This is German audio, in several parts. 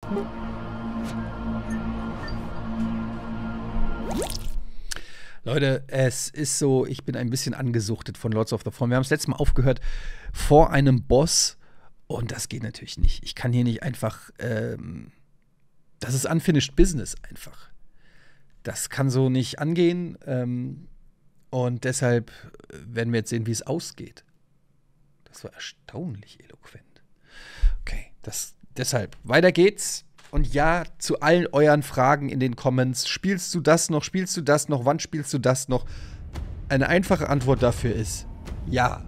Leute, es ist so, ich bin ein bisschen angesuchtet von Lords of the Fallen. Wir haben das letzte Mal aufgehört vor einem Boss und das geht natürlich nicht. Ich kann hier nicht einfach, das ist unfinished business einfach. Das kann so nicht angehen und deshalb werden wir jetzt sehen, wie es ausgeht. Das war erstaunlich eloquent. Okay, deshalb, weiter geht's. Und ja, zu allen euren Fragen in den Comments, spielst du das noch, wann spielst du das noch? Eine einfache Antwort dafür ist ja.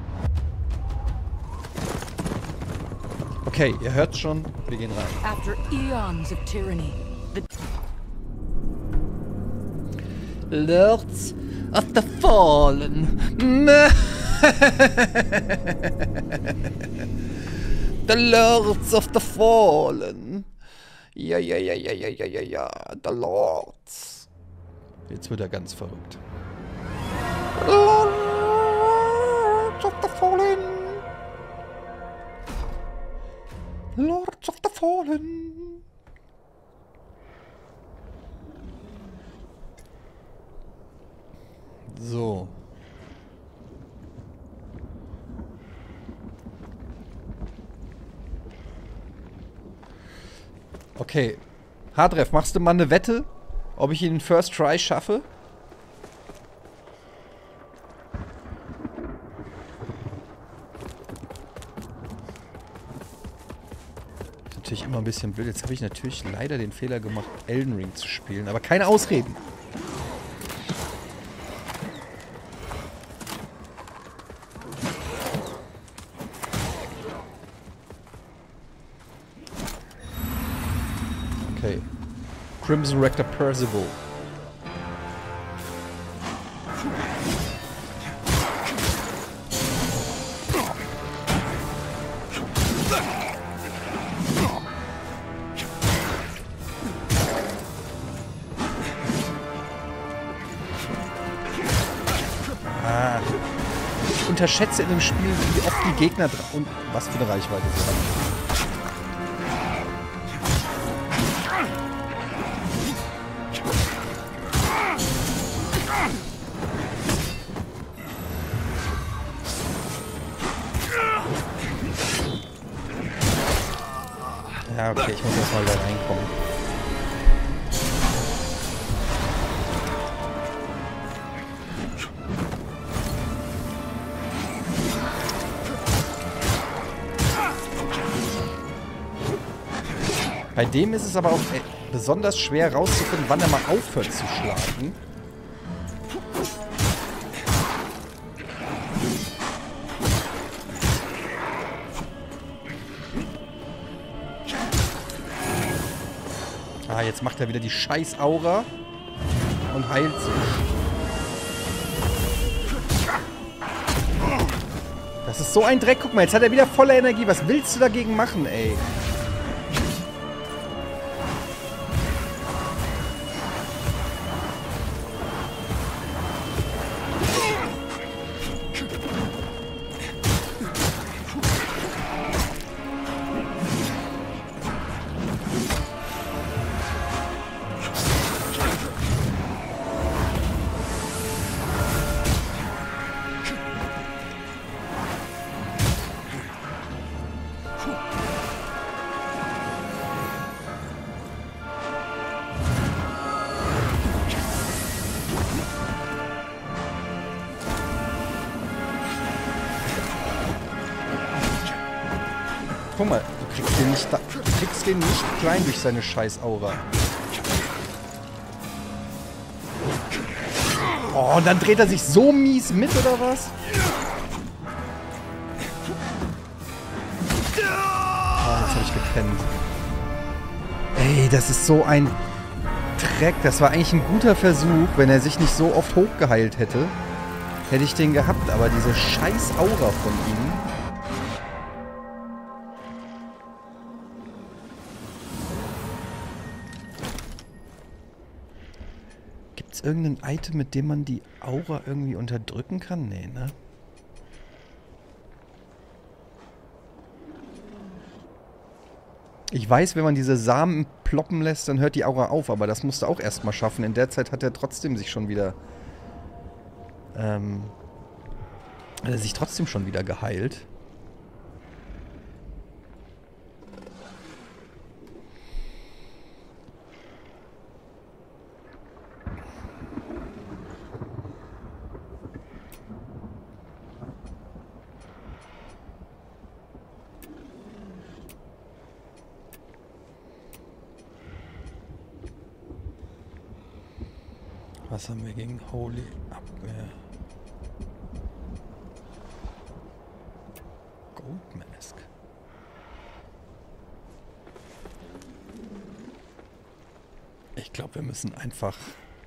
Okay, ihr hört schon, wir gehen rein. After eons of tyranny, Lords of the Fallen. The Lords of the Fallen. Ja, The Lords. Jetzt wird er ganz verrückt. Lords of the Fallen. Lords of the Fallen. So. Okay. Hardref, machst du mal eine Wette, ob ich ihn in First Try schaffe? Ist natürlich immer ein bisschen blöd. Jetzt habe ich natürlich leider den Fehler gemacht, Elden Ring zu spielen. Aber keine Ausreden. Okay. Crimson Rector Percival. Ich unterschätze in dem Spiel, wie oft die Gegner und was für eine Reichweite sie haben. Ja, okay, ich muss erstmal da reinkommen. Bei dem ist es aber auch besonders schwer rauszufinden, wann er mal aufhört zu schlagen. Ah, jetzt macht er wieder die scheiß Aura und heilt sich. Das ist so ein Dreck. Guck mal, jetzt hat er wieder volle Energie. Was willst du dagegen machen, ey? Guck mal, du kriegst den nicht klein durch seine scheiß Aura. Oh, und dann dreht er sich so mies mit, oder was? Oh, jetzt habe ich gepennt. Ey, das ist so ein Dreck. Das war eigentlich ein guter Versuch. Wenn er sich nicht so oft hochgeheilt hätte, hätte ich den gehabt. Aber diese scheiß Aura von ihm... Gibt's irgendein Item, mit dem man die Aura irgendwie unterdrücken kann? Nee, ne? Ich weiß, wenn man diese Samen ploppen lässt, dann hört die Aura auf, aber das musst du auch erstmal schaffen. In der Zeit hat er trotzdem sich schon wieder geheilt. Was haben wir gegen Holy Abwehr? Gold Mask. Ich glaube, wir müssen einfach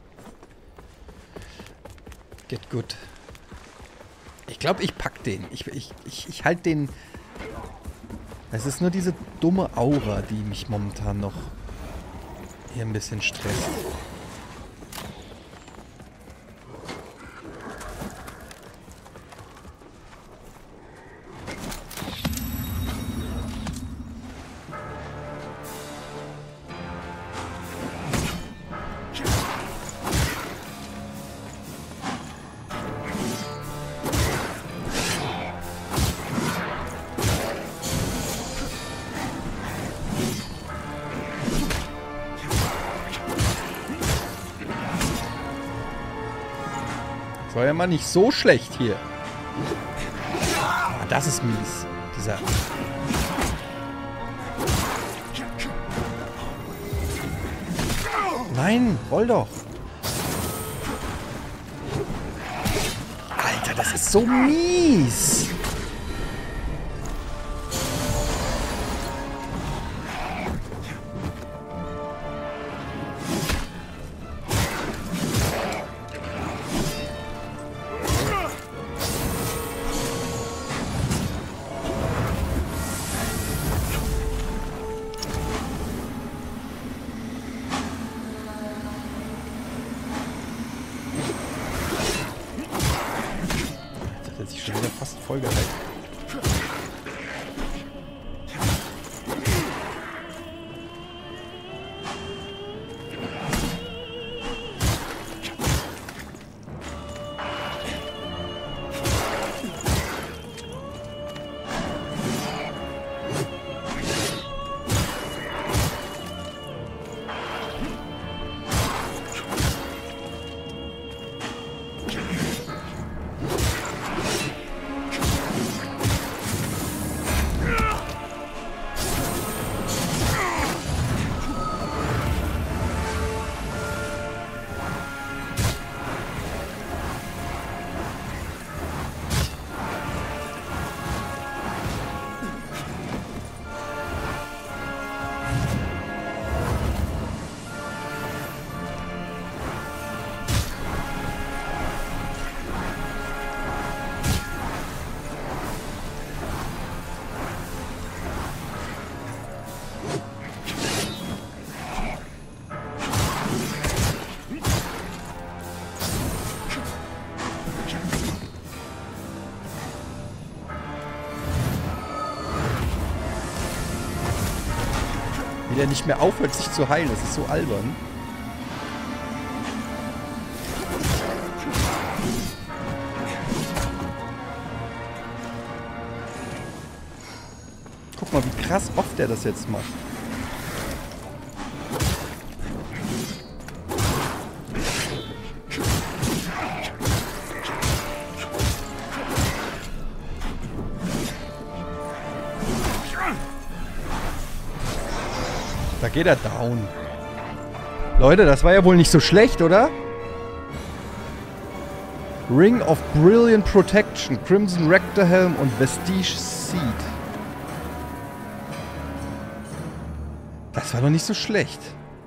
Get Good. Ich glaube, ich pack den. Ich halte den. Es ist nur diese dumme Aura, die mich momentan noch hier ein bisschen stresst. Das war ja mal nicht so schlecht hier. Ah, das ist mies. Dieser... Nein, roll doch. Alter, das ist so mies. Schon wieder fast voll gehalten. Wie der nicht mehr aufhört, sich zu heilen. Das ist so albern. Guck mal, wie krass oft der das jetzt macht. Da geht er down. Leute, das war ja wohl nicht so schlecht, oder? Ring of Brilliant Protection, Crimson Rector Helm und Vestige Seed. Das war doch nicht so schlecht.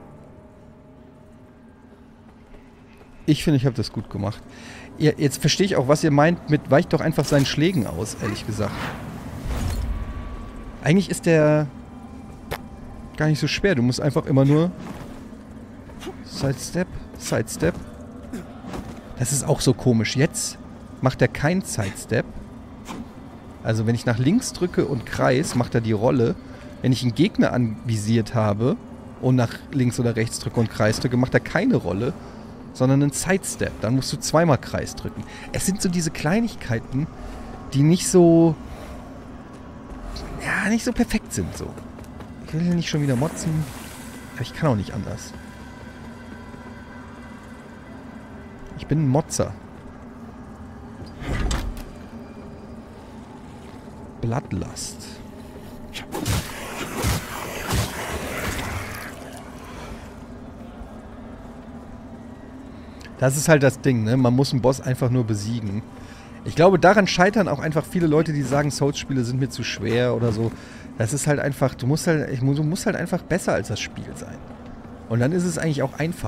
Ich finde, ich habe das gut gemacht. Jetzt verstehe ich auch, was ihr meint mit weicht doch einfach seinen Schlägen aus, ehrlich gesagt. Eigentlich ist der gar nicht so schwer. Du musst einfach immer nur Sidestep, Sidestep. Das ist auch so komisch. Jetzt macht er kein Sidestep. Also wenn ich nach links drücke und Kreis, macht er die Rolle. Wenn ich einen Gegner anvisiert habe und nach links oder rechts drücke und Kreis drücke, macht er keine Rolle, sondern einen Sidestep. Dann musst du zweimal Kreis drücken. Es sind so diese Kleinigkeiten, die nicht so... Ja, nicht so perfekt sind so. Ich will ja nicht schon wieder motzen. Aber ich kann auch nicht anders. Ich bin ein Motzer. Bloodlust. Das ist halt das Ding, ne? Man muss einen Boss einfach nur besiegen. Ich glaube, daran scheitern auch einfach viele Leute, die sagen, Souls-Spiele sind mir zu schwer oder so. Das ist halt einfach, du musst halt einfach besser als das Spiel sein. Und dann ist es eigentlich auch einfach.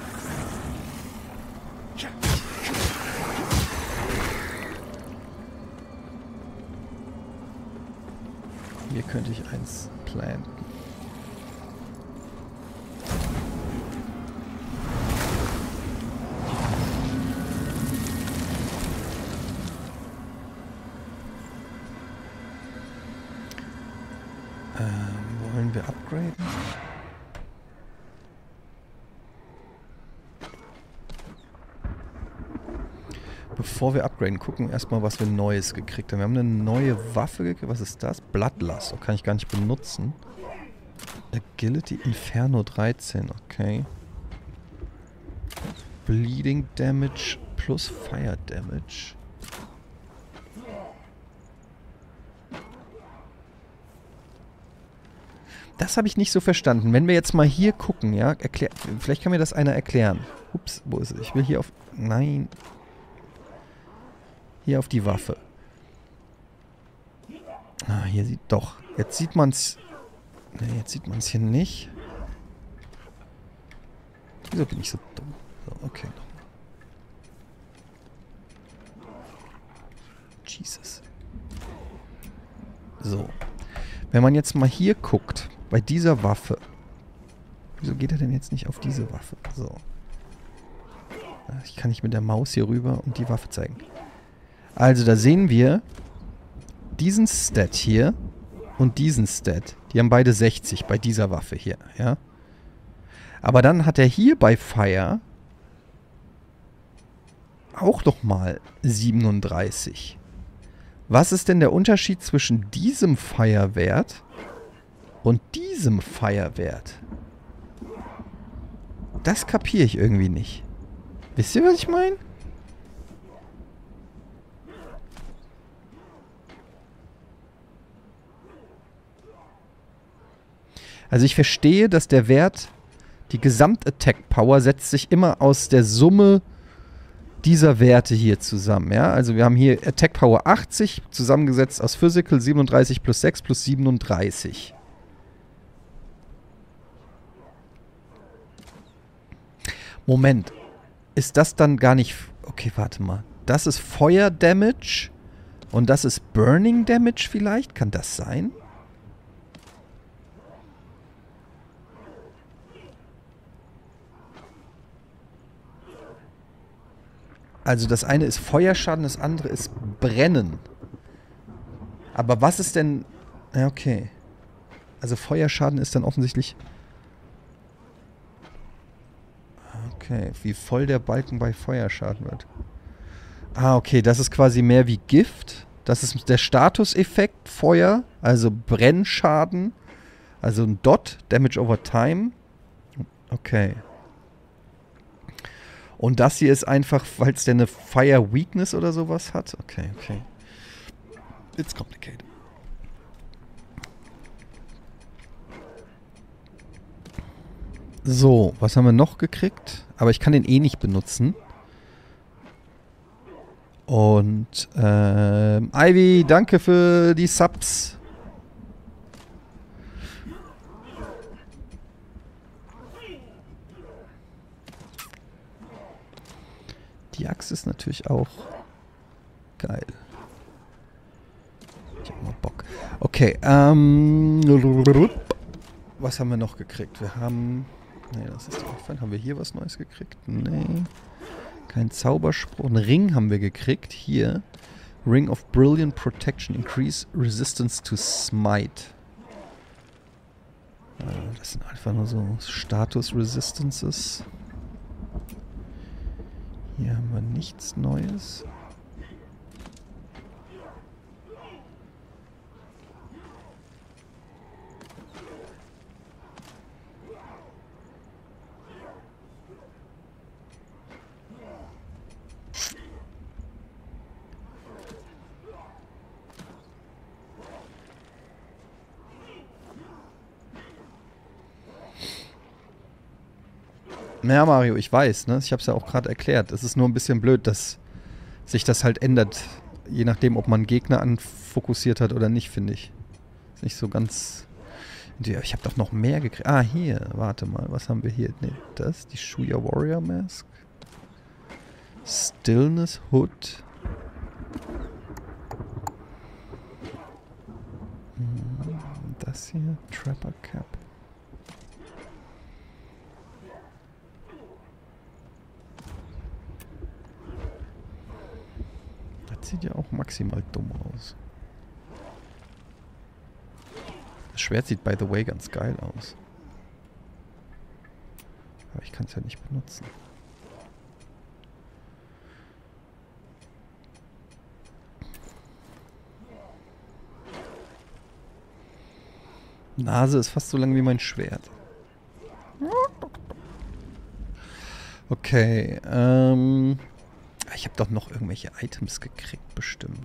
Hier könnte ich eins planten. Wollen wir upgraden? Bevor wir upgraden, gucken wir erstmal, was wir Neues gekriegt haben. Wir haben eine neue Waffe gekriegt. Was ist das? Bloodlust. Oh, kann ich gar nicht benutzen. Agility Inferno 13. Okay. Bleeding Damage plus Fire Damage. Das habe ich nicht so verstanden. Wenn wir jetzt mal hier gucken, ja, vielleicht kann mir das einer erklären. Ups, wo ist es? Ich will hier auf... Nein. Hier auf die Waffe. Ah, hier sieht... Doch. Jetzt sieht man es... Ne, jetzt sieht man es hier nicht. Wieso bin ich so dumm? So, okay. Jesus. So. Wenn man jetzt mal hier guckt... Bei dieser Waffe. Wieso geht er denn jetzt nicht auf diese Waffe? So. Ich kann nicht mit der Maus hier rüber und die Waffe zeigen. Also da sehen wir diesen Stat hier und diesen Stat. Die haben beide 60 bei dieser Waffe hier, ja. Aber dann hat er hier bei Fire auch nochmal 37. Was ist denn der Unterschied zwischen diesem Fire-Wert und diesem Fire-Wert? Das kapiere ich irgendwie nicht. Wisst ihr, was ich meine? Also ich verstehe, dass der Wert, die Gesamt-Attack-Power setzt sich immer aus der Summe dieser Werte hier zusammen. Ja? Also wir haben hier Attack-Power 80, zusammengesetzt aus Physical 37 plus 6 plus 37. Moment. Ist das dann gar nicht... Okay, warte mal. Das ist Feuer Damage und das ist Burning Damage vielleicht? Kann das sein? Also das eine ist Feuerschaden, das andere ist Brennen. Aber was ist denn... Ja, okay. Also Feuerschaden ist dann offensichtlich... Okay, wie voll der Balken bei Feuerschaden wird. Ah, okay, das ist quasi mehr wie Gift. Das ist der Statuseffekt Feuer, also Brennschaden. Also ein Dot, Damage over Time. Okay. Und das hier ist einfach, weil es denn eine Fire Weakness oder sowas hat. Okay, okay. It's complicated. So, was haben wir noch gekriegt? Aber ich kann den eh nicht benutzen. Und, Ivy, danke für die Subs. Die Axt ist natürlich auch geil. Ich hab mal Bock. Okay, was haben wir noch gekriegt? Wir haben... Nee, das ist auch fein. Haben wir hier was Neues gekriegt? Nee. Kein Zauberspruch. Einen Ring haben wir gekriegt. Hier. Ring of Brilliant Protection. Increase Resistance to Smite. Das sind einfach nur so Status-Resistances. Hier haben wir nichts Neues. Ja, Mario, ich weiß, ne? Ich habe es ja auch gerade erklärt. Es ist nur ein bisschen blöd, dass sich das halt ändert. Je nachdem, ob man Gegner anfokussiert hat oder nicht, finde ich. Ist nicht so ganz... Ich habe doch noch mehr gekriegt. Ah, hier. Warte mal. Was haben wir hier? Ne, das. Die Shuya Warrior Mask. Stillness Hood. Das hier. Trapper Cap. Das sieht ja auch maximal dumm aus. Das Schwert sieht, by the way, ganz geil aus. Aber ich kann es ja nicht benutzen. Nase ist fast so lang wie mein Schwert. Okay, ich habe doch noch irgendwelche Items gekriegt, bestimmt.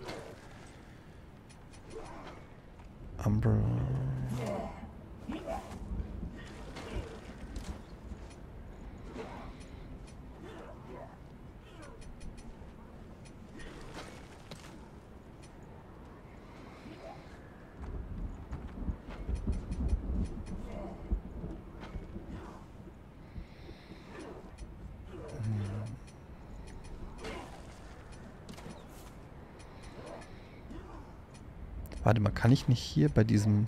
Umbrella. Warte mal, kann ich nicht hier bei diesem...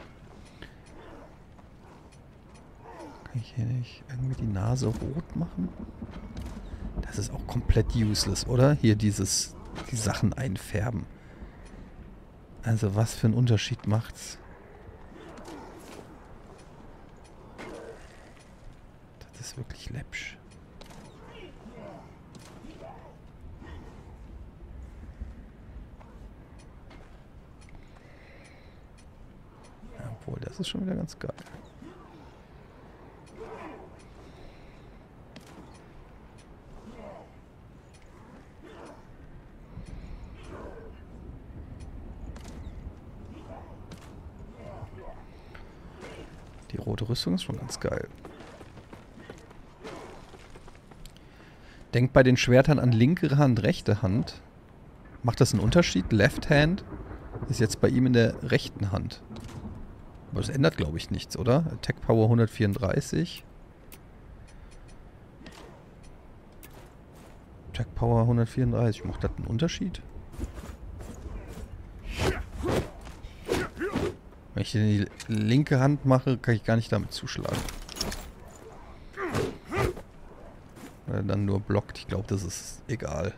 Kann ich hier nicht irgendwie die Nase rot machen? Das ist auch komplett useless, oder? Hier die Sachen einfärben. Also was für einen Unterschied macht's? Das ist wirklich läppsch. Obwohl, das ist schon wieder ganz geil. Die rote Rüstung ist schon ganz geil. Denkt bei den Schwertern an linke Hand, rechte Hand. Macht das einen Unterschied? Left Hand ist jetzt bei ihm in der rechten Hand. Aber das ändert, glaube ich, nichts, oder? Attack Power 134. Attack Power 134. Macht das einen Unterschied? Wenn ich die linke Hand mache, kann ich gar nicht damit zuschlagen. Weil er dann nur blockt. Ich glaube, das ist egal.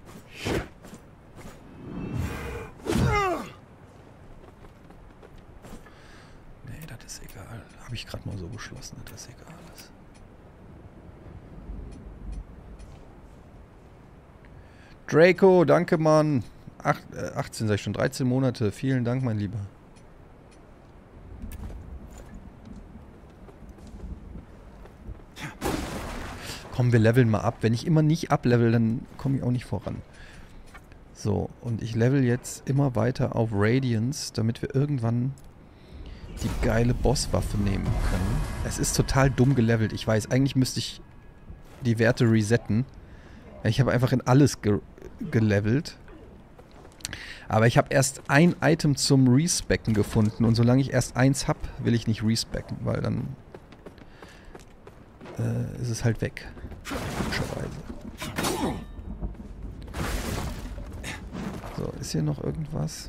Habe ich gerade mal so beschlossen, dass das egal ist. Draco, danke, Mann. 18, sag ich schon, 13 Monate. Vielen Dank, mein Lieber. Komm, wir leveln mal ab. Wenn ich immer nicht ablevel, dann komme ich auch nicht voran. So, und ich level jetzt immer weiter auf Radiance, damit wir irgendwann die geile Bosswaffe nehmen können. Es ist total dumm gelevelt. Ich weiß, eigentlich müsste ich die Werte resetten. Ich habe einfach in alles gelevelt. Aber ich habe erst ein Item zum Respecken gefunden. Und solange ich erst eins habe, will ich nicht respecken, weil dann ist es halt weg. Logischerweise. So, ist hier noch irgendwas?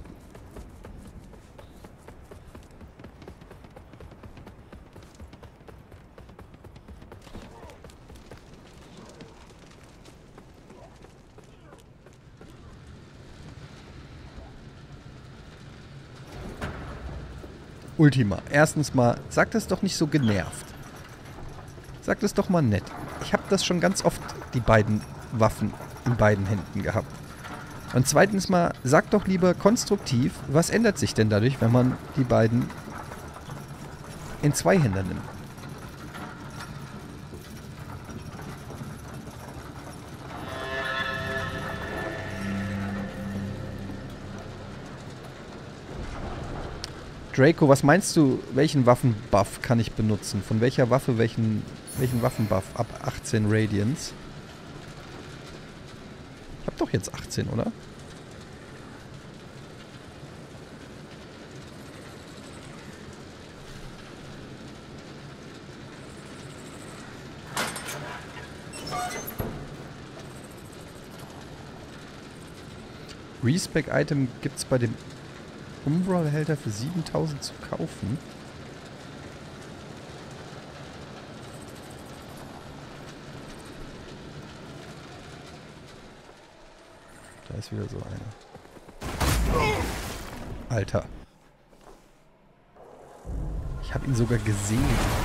Ultima, erstens mal, sag das doch nicht so genervt. Sag das doch mal nett. Ich habe das schon ganz oft, die beiden Waffen in beiden Händen gehabt. Und zweitens mal, sag doch lieber konstruktiv, was ändert sich denn dadurch, wenn man die beiden in zwei Händen nimmt? Draco, was meinst du, welchen Waffenbuff kann ich benutzen? Von welcher Waffe, welchen Waffenbuff? Ab 18 Radiance. Ich hab doch jetzt 18, oder? Respec-Item gibt's bei dem Umbral-Behälter für 7000 zu kaufen. Da ist wieder so eine. Alter. Ich habe ihn sogar gesehen.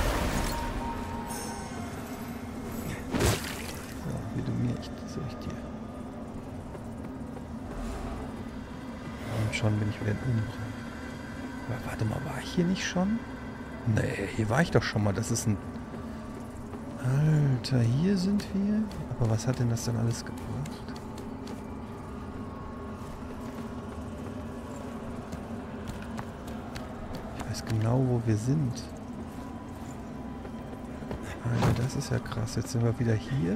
So, wie du mir, soll ich dir. Und schon bin ich wieder in Umbral. Aber warte mal, war ich hier nicht schon? Nee, hier war ich doch schon mal. Das ist ein... Alter, hier sind wir. Aber was hat denn das dann alles gebracht? Ich weiß genau, wo wir sind. Alter, das ist ja krass. Jetzt sind wir wieder hier.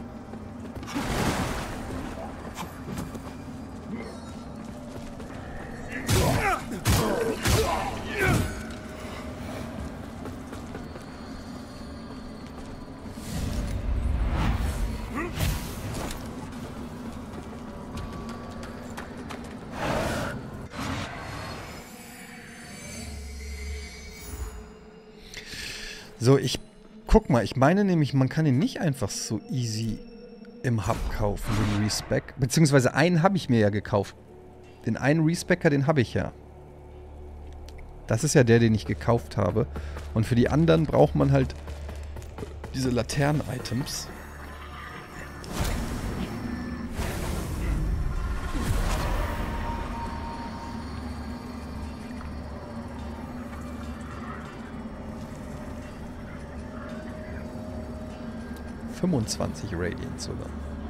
So, ich guck mal, ich meine nämlich, man kann ihn nicht einfach so easy im Hub kaufen, den Respec. Beziehungsweise einen habe ich mir ja gekauft. Den einen Respecker, den habe ich ja. Das ist ja der, den ich gekauft habe. Und für die anderen braucht man halt diese Laternen-Items. Radiant sogar.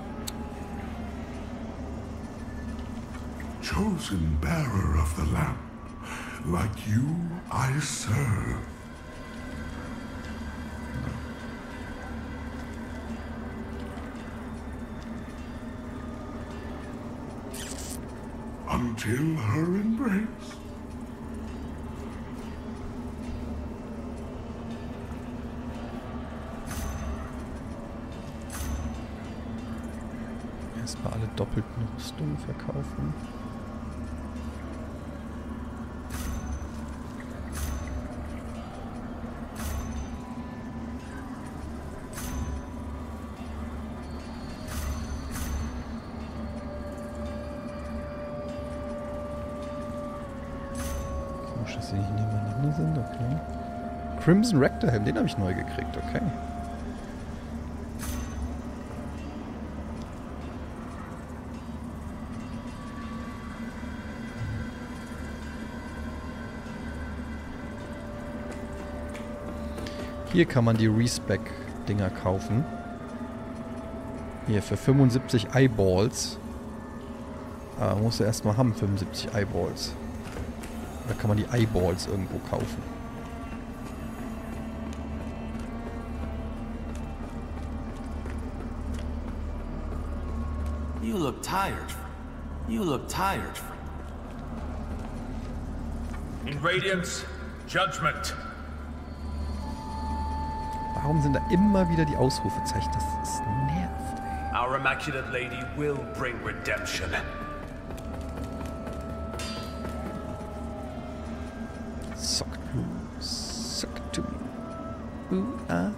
Chosen bearer of the lamp, like you I serve. Until her embrace. Erstmal alle doppelten Rüstungen verkaufen. Komisch, dass sie nicht nebeneinander sind, okay. Crimson Rector Helm, den habe ich neu gekriegt, okay. Hier kann man die Respec-Dinger kaufen. Hier für 75 Eyeballs. Musst du erstmal haben, 75 Eyeballs. Da kann man die Eyeballs irgendwo kaufen. You look tired. You look tired. In Radiance, Judgment. Warum sind da immer wieder die Ausrufezeichen? Das nervt, ey. Our Immaculate Lady will bring redemption. Suck to me. Guck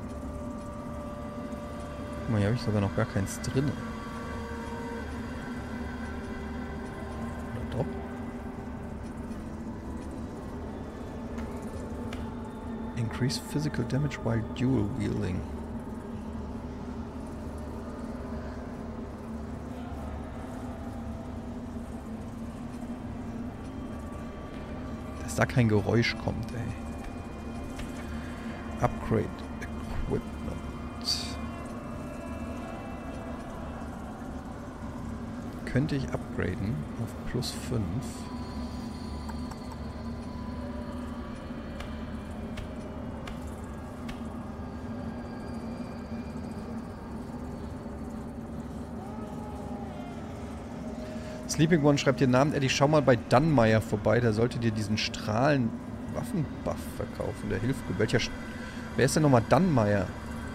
mal, hier habe ich sogar noch gar keins drin. Oder doch? Increase physical damage while dual wielding. Dass da kein Geräusch kommt, ey. Upgrade Equipment. Könnte ich upgraden auf plus 5. Sleeping One schreibt dir Namen, Eddie, schau mal bei Dannmeier vorbei, der sollte dir diesen Strahlen-Waffenbuff verkaufen, der hilft gut. Wer ist denn nochmal Dannmeier?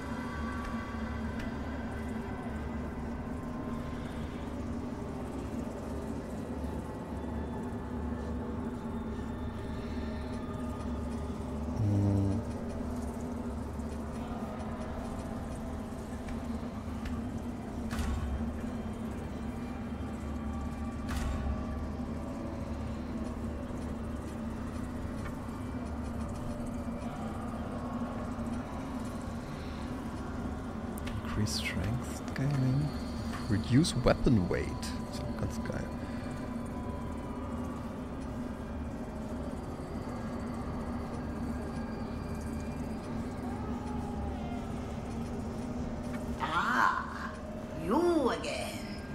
Strength Scaling. Reduce Weapon Weight. Ist auch ganz geil. You again.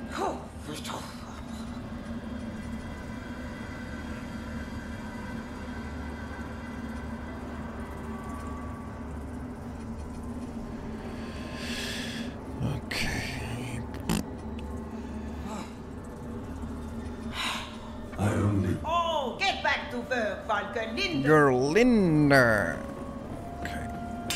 Gerlinder. Okay.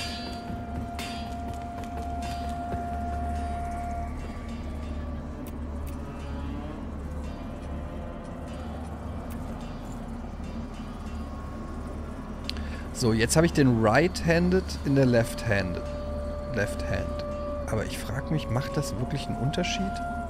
So, jetzt habe ich den Right-Handed in der Left Hand. Aber ich frage mich, macht das wirklich einen Unterschied?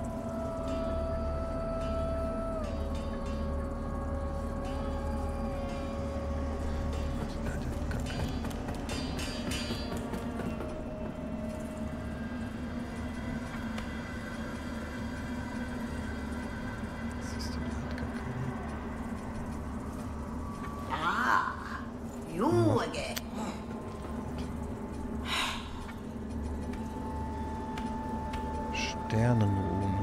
Sternenrune.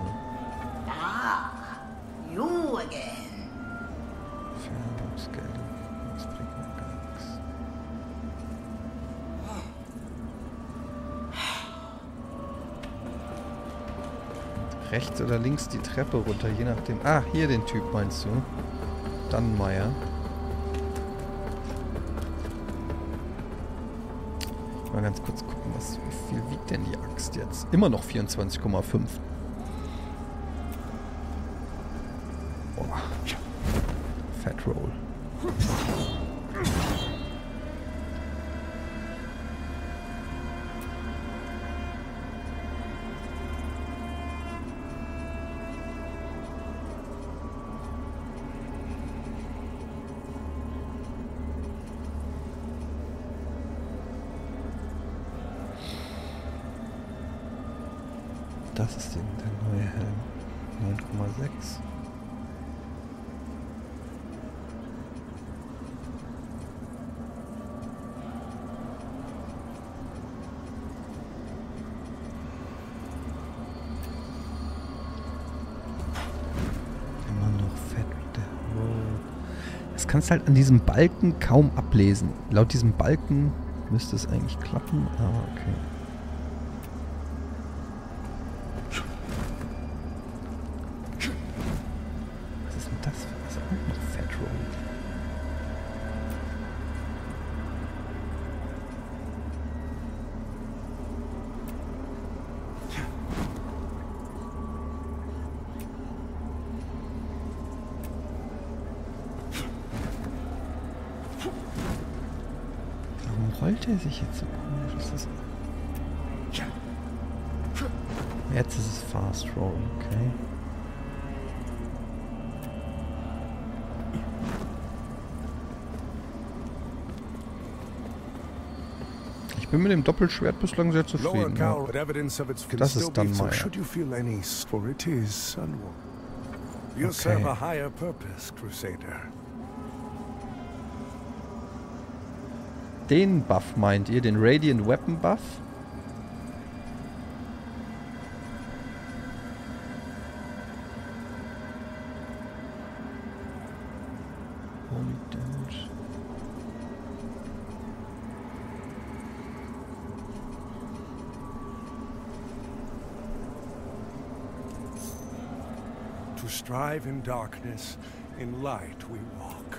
You again. Färbungsgeld. Das bringt mir gar nichts. Rechts oder links die Treppe runter, je nachdem. Ah, hier den Typ meinst du? Dannmeier. Mal ganz kurz gucken, wie viel wiegt denn die Axt jetzt? Immer noch 24,5. Boah. Fat Roll. Das ist der neue Helm. 9,6. Immer noch fett. Das kannst du halt an diesem Balken kaum ablesen. Laut diesem Balken müsste es eigentlich klappen, aber okay. Rollt er sich jetzt so komisch? Ist das jetzt ist es Fast Roll, okay. bin mit dem Doppelschwert bislang sehr zufrieden. Ja. Das ist dann mal. Den Buff meint ihr? Den Radiant Weapon Buff? Holy damage. To strive in darkness, in light we walk.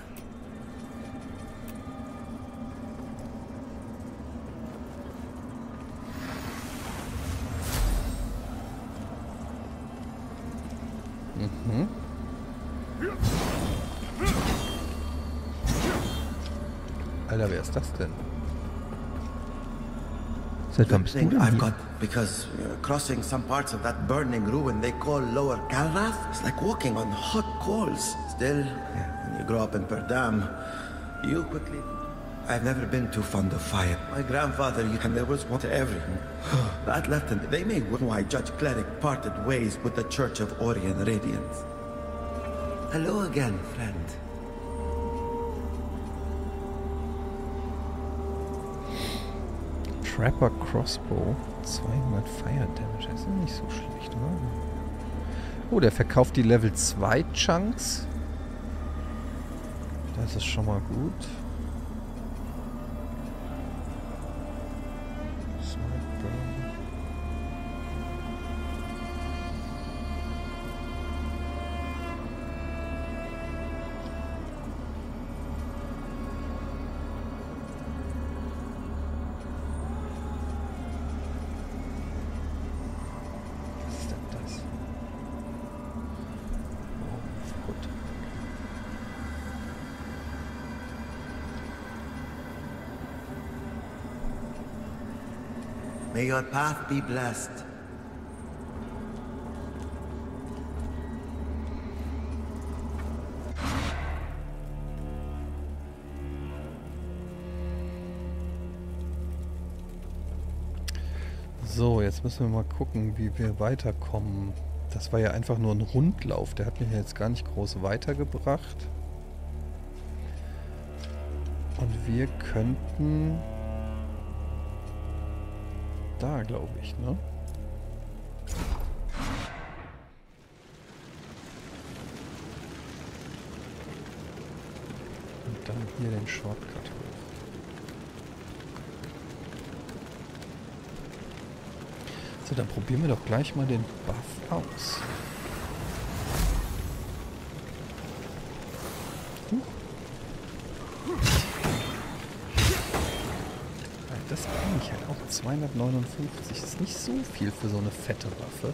Mhm. Alter, wer ist das denn? Seit wann bist du denn I've hier? got because crossing some parts of that burning ruin they call Lower Calrath, it's like walking on hot coals. Still, when you grow up in Perdam, you quickly. I've never been too fond of fire. My grandfather, and there was one to everything. That left him. They made why Judge Cleric parted ways with the Church of Orient Radiance. Hello again, friend. Trapper Crossbow. 200 Fire Damage. Das ist nicht so schlecht, oder? Oh, der verkauft die Level 2 Chunks. Das ist schon mal gut. May your path be blessed. So, jetzt müssen wir mal gucken, wie wir weiterkommen. Das war ja einfach nur ein Rundlauf. Der hat mich jetzt gar nicht groß weitergebracht. Und wir könnten... Da, glaube ich, ne? Und dann hier den Shortcut hoch. So, dann probieren wir doch gleich mal den Buff aus. Das kann ich halt auch. 259 ist nicht so viel für so eine fette Waffe.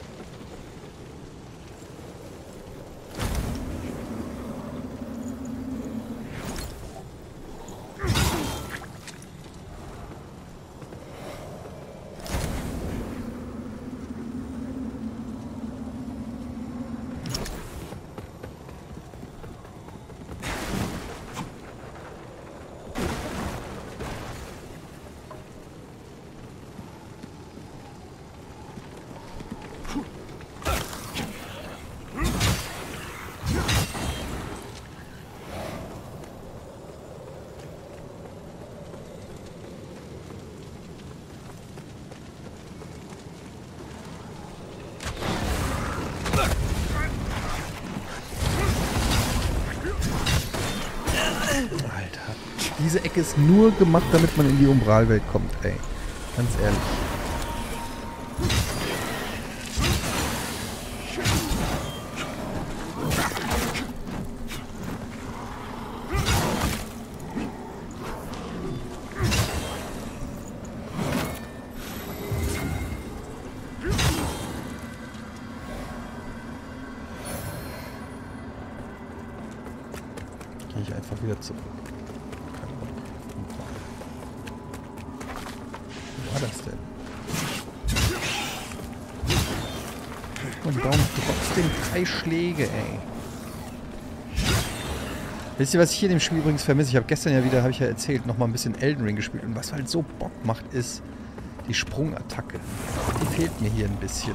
Alter, diese Ecke ist nur gemacht, damit man in die Umbralwelt kommt, ey. Ganz ehrlich. Gehe ich einfach wieder zurück. Kein Bock. Wo war das denn? Und warum trotzdem 3 Schläge, ey? Wisst ihr, was ich hier in dem Spiel übrigens vermisse? Ich habe gestern ja wieder, habe ich ja erzählt, nochmal ein bisschen Elden Ring gespielt. Und was halt so Bock macht, ist die Sprungattacke. Die fehlt mir hier ein bisschen.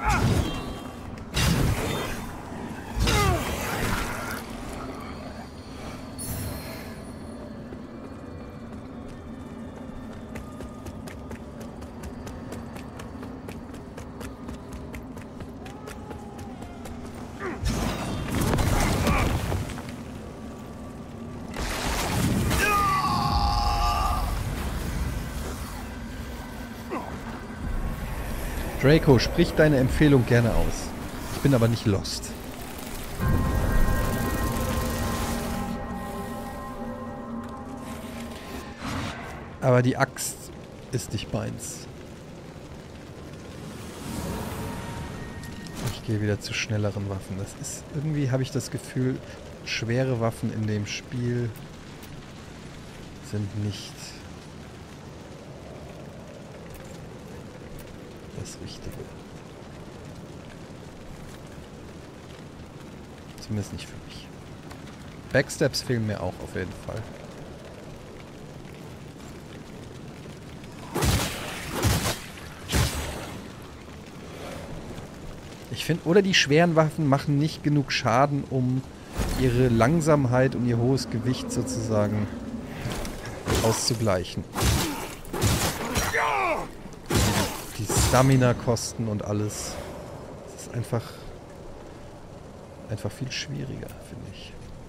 Draco, sprich deine Empfehlung gerne aus. Ich bin aber nicht lost. Aber die Axt ist nicht meins. Ich gehe wieder zu schnelleren Waffen. Das ist irgendwie, habe ich das Gefühl, schwere Waffen in dem Spiel sind nicht das Richtige. Zumindest nicht für mich. Backsteps fehlen mir auch auf jeden Fall. Ich finde, oder die schweren Waffen machen nicht genug Schaden, um ihre Langsamkeit und ihr hohes Gewicht sozusagen auszugleichen. Die Stamina-Kosten und alles. Das ist einfach viel schwieriger, finde ich.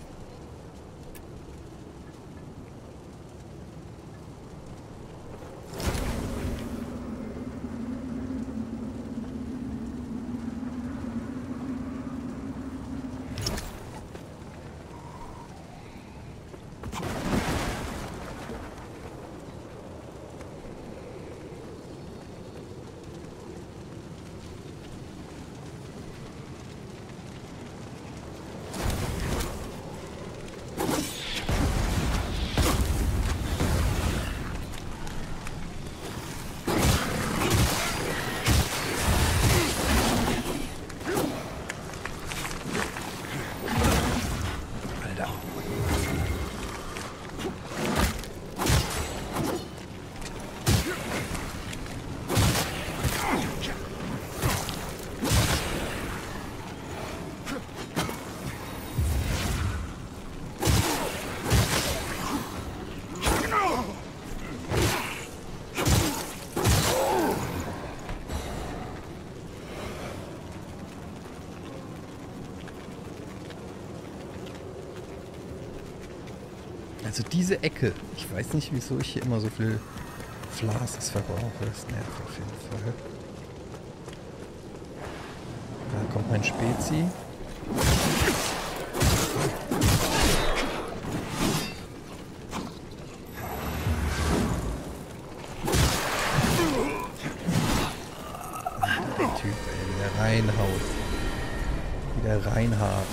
Also diese Ecke, ich weiß nicht, wieso ich hier immer so viel Flasks verbrauche. Das nervt auf jeden Fall. Da kommt mein Spezi. Der Typ, ey, der reinhaut. Wieder reinhart.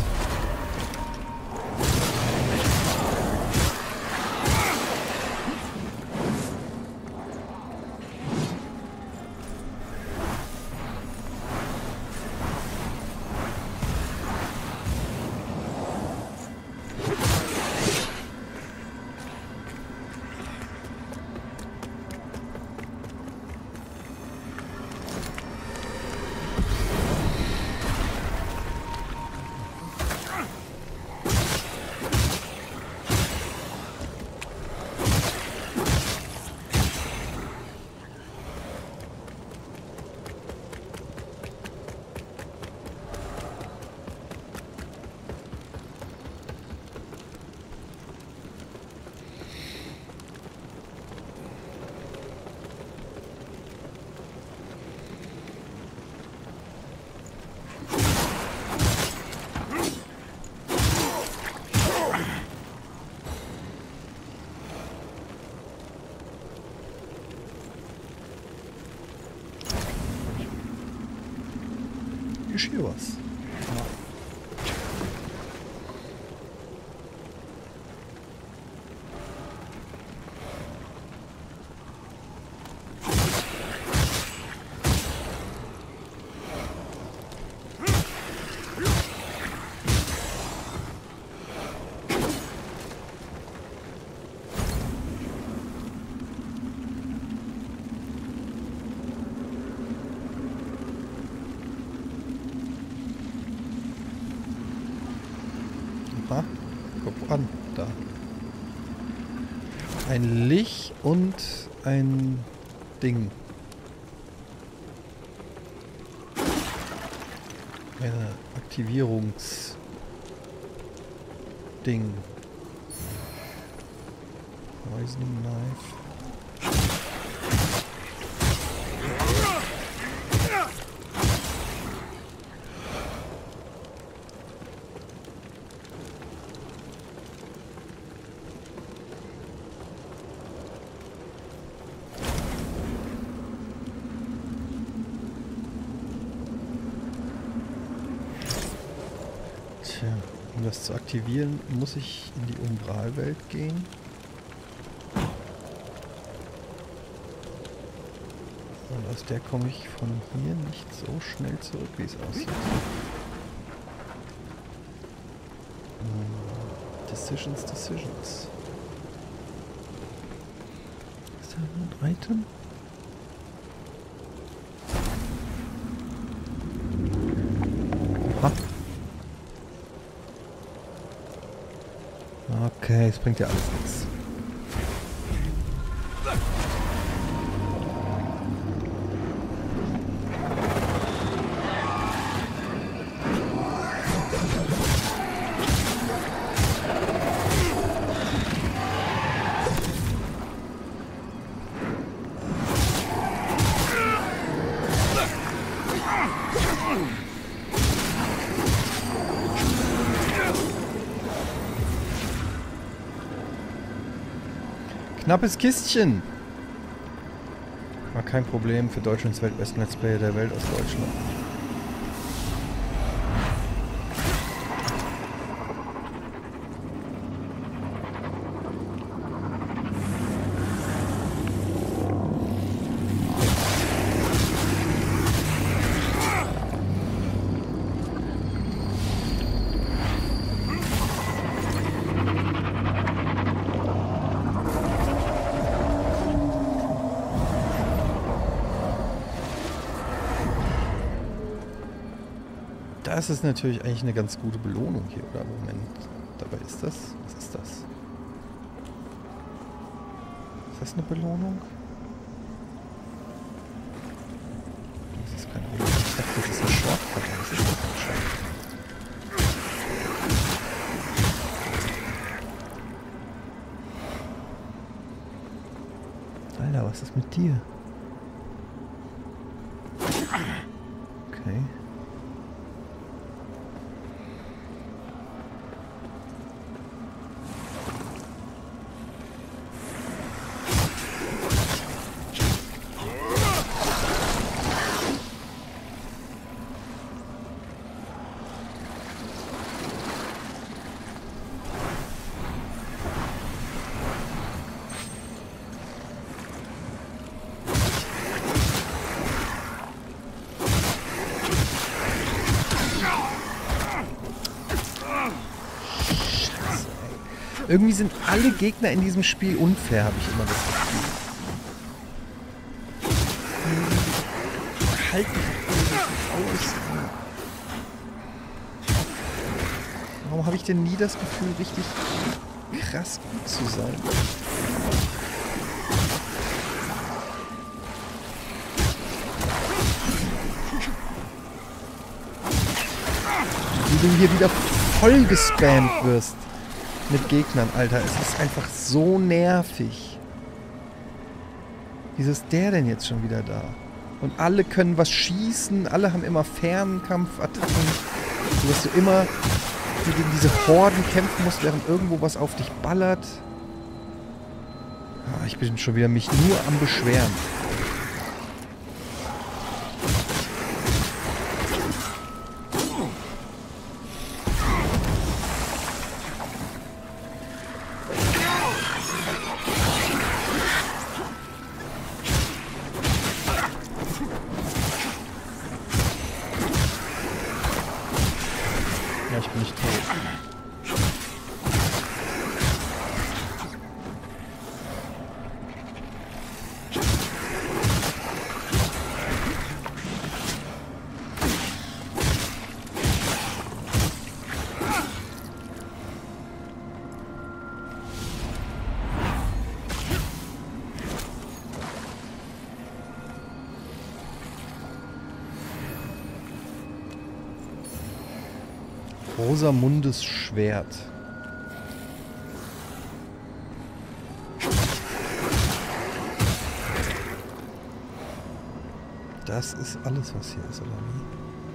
Ist hier was? dran. Da. Ein Licht und ein Ding. Eine Aktivierungsding. Poison Knife. Tja, um das zu aktivieren, muss ich in die Umbralwelt gehen. Und aus der komme ich von hier nicht so schnell zurück, wie es aussieht. Decisions. Ist da ein Item? Aha. Okay, es bringt ja alles nichts. Knappes Kistchen. War kein Problem für Deutschlands weltbesten Let's Player der Welt aus Deutschland. Das ist natürlich eigentlich eine ganz gute Belohnung hier, oder? Moment. Dabei ist das? Was ist das? Ist das eine Belohnung? Das ist keine Belohnung. Ich dachte, das ist ein Shortcut. Das ist doch kein Shortcut. Alter, was ist mit dir? Okay. Irgendwie sind alle Gegner in diesem Spiel unfair, habe ich immer das Gefühl. Halt mich aus. Warum habe ich denn nie das Gefühl, richtig krass gut zu sein? Wie du hier wieder voll gespammt wirst. Mit Gegnern, Alter. Es ist einfach so nervig. Wieso ist der denn jetzt schon wieder da? Und alle können was schießen, alle haben immer Fernkampfattacken, sodass du immer gegen diese Horden kämpfen musst, während irgendwo was auf dich ballert. Ah, ich bin schon wieder mich nur am Beschweren. Ja, ich bin nicht tot. Rosamundes Schwert. Das ist alles, was hier ist, oder wie?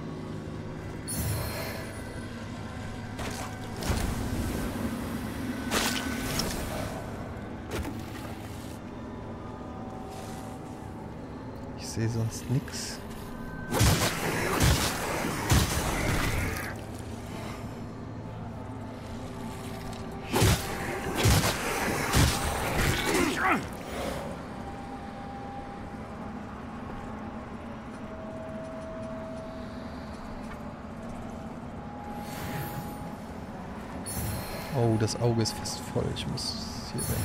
Ich sehe sonst nichts. Oh, das Auge ist fast voll. Ich muss hier weg.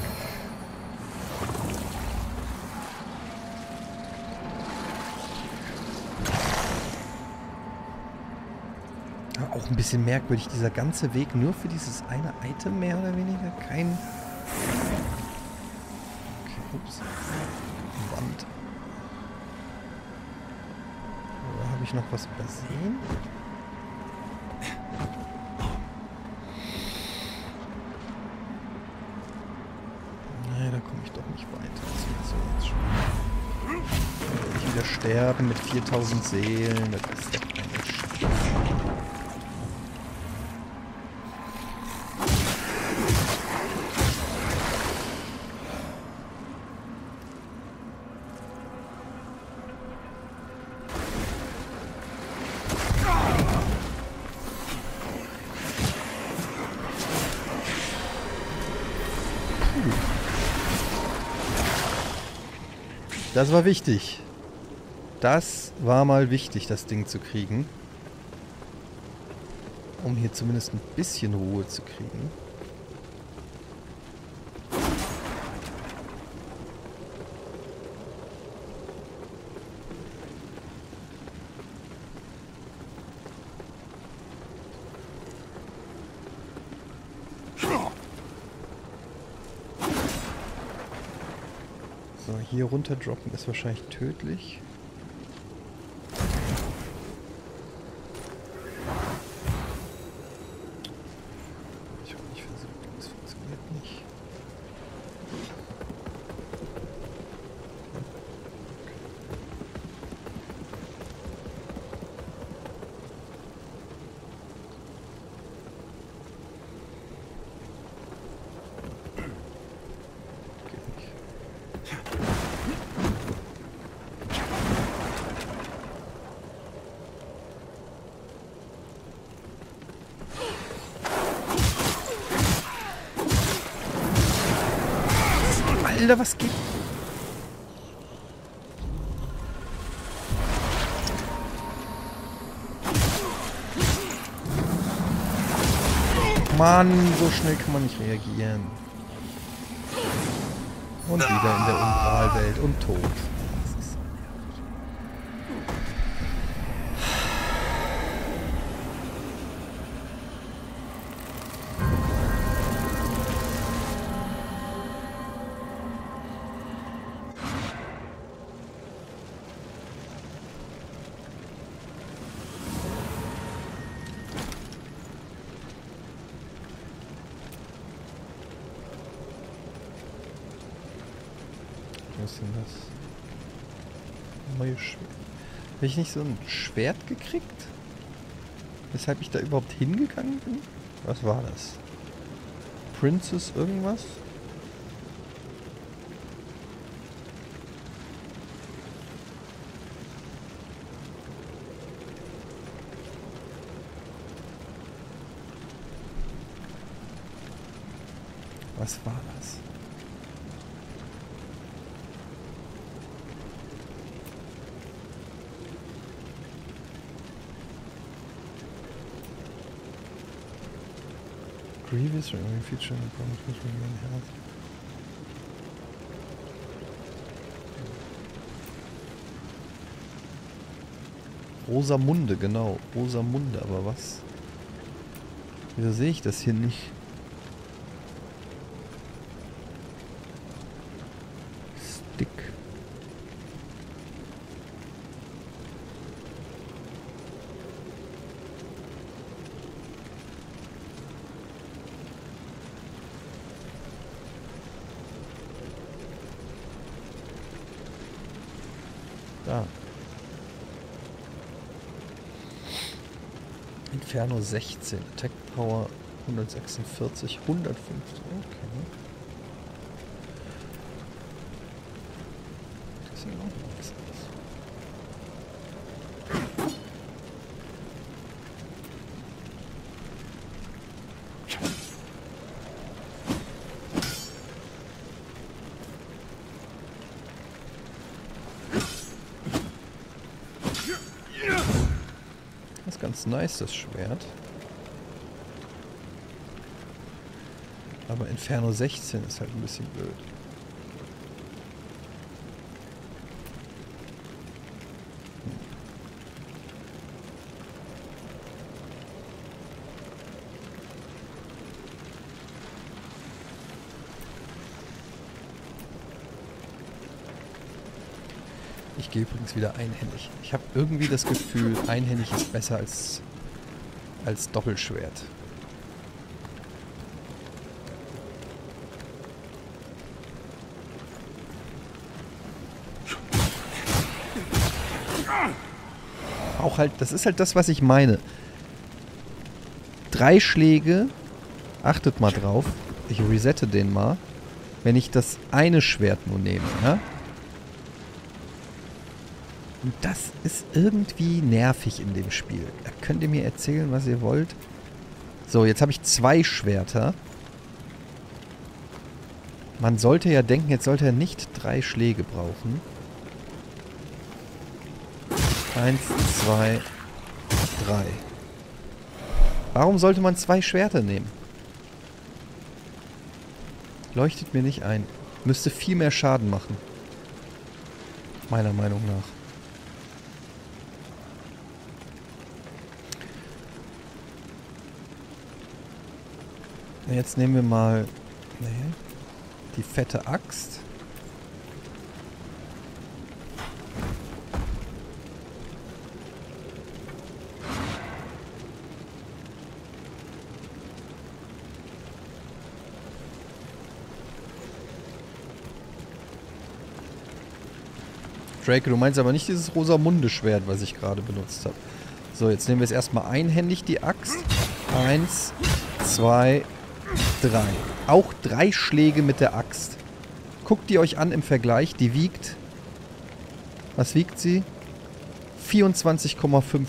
Aber auch ein bisschen merkwürdig, dieser ganze Weg nur für dieses eine Item mehr oder weniger. Kein... Okay, ups. Wand. Oder habe ich noch was übersehen? Nicht weiter. Das wird so jetzt schon. Ich wieder sterben mit 4000 Seelen. Das ist doch eine Scheiße. Das war wichtig. Das war mal wichtig, das Ding zu kriegen. Um hier zumindest ein bisschen Ruhe zu kriegen. So, hier runter droppen ist wahrscheinlich tödlich. Ich habe nicht versucht, das funktioniert nicht. Alter, was geht? Mann, so schnell kann man nicht reagieren. Und wieder in der Umbralwelt und tot. Das ist was ist denn das? Neue Schwert. Habe ich nicht so ein Schwert gekriegt? Weshalb ich da überhaupt hingegangen bin? Was war das? Princess irgendwas? Was war das? Grievous remaining feature and promise remain health. Rosamunde, genau. Rosamunde, aber was? Wieso sehe ich das hier nicht? Stick. da. Inferno 16. Attack Power 146, 150. Okay. Das ist ja auch nichts. Das ist ganz nice, das Schwert. Aber Inferno 16 ist halt ein bisschen blöd. Ich gehe übrigens wieder einhändig. Ich habe irgendwie das Gefühl, einhändig ist besser als Doppelschwert. Auch halt, das ist halt das, was ich meine. 3 Schläge, achtet mal drauf, ich resette den mal, wenn ich das eine Schwert nur nehme, ja? Und das ist irgendwie nervig in dem Spiel. Da könnt ihr mir erzählen, was ihr wollt. So, jetzt habe ich 2 Schwerter. Man sollte ja denken, jetzt sollte er nicht 3 Schläge brauchen. 1, 2, 3. Warum sollte man 2 Schwerter nehmen? Leuchtet mir nicht ein. Müsste viel mehr Schaden machen. Meiner Meinung nach. Jetzt nehmen wir mal die fette Axt. Draco, du meinst aber nicht dieses Rosamunde-Schwert, was ich gerade benutzt habe. So, jetzt nehmen wir es erstmal einhändig, die Axt. 1, 2, 3. Auch 3 Schläge mit der Axt. Guckt die euch an im Vergleich. Die wiegt... Was wiegt sie? 24,5.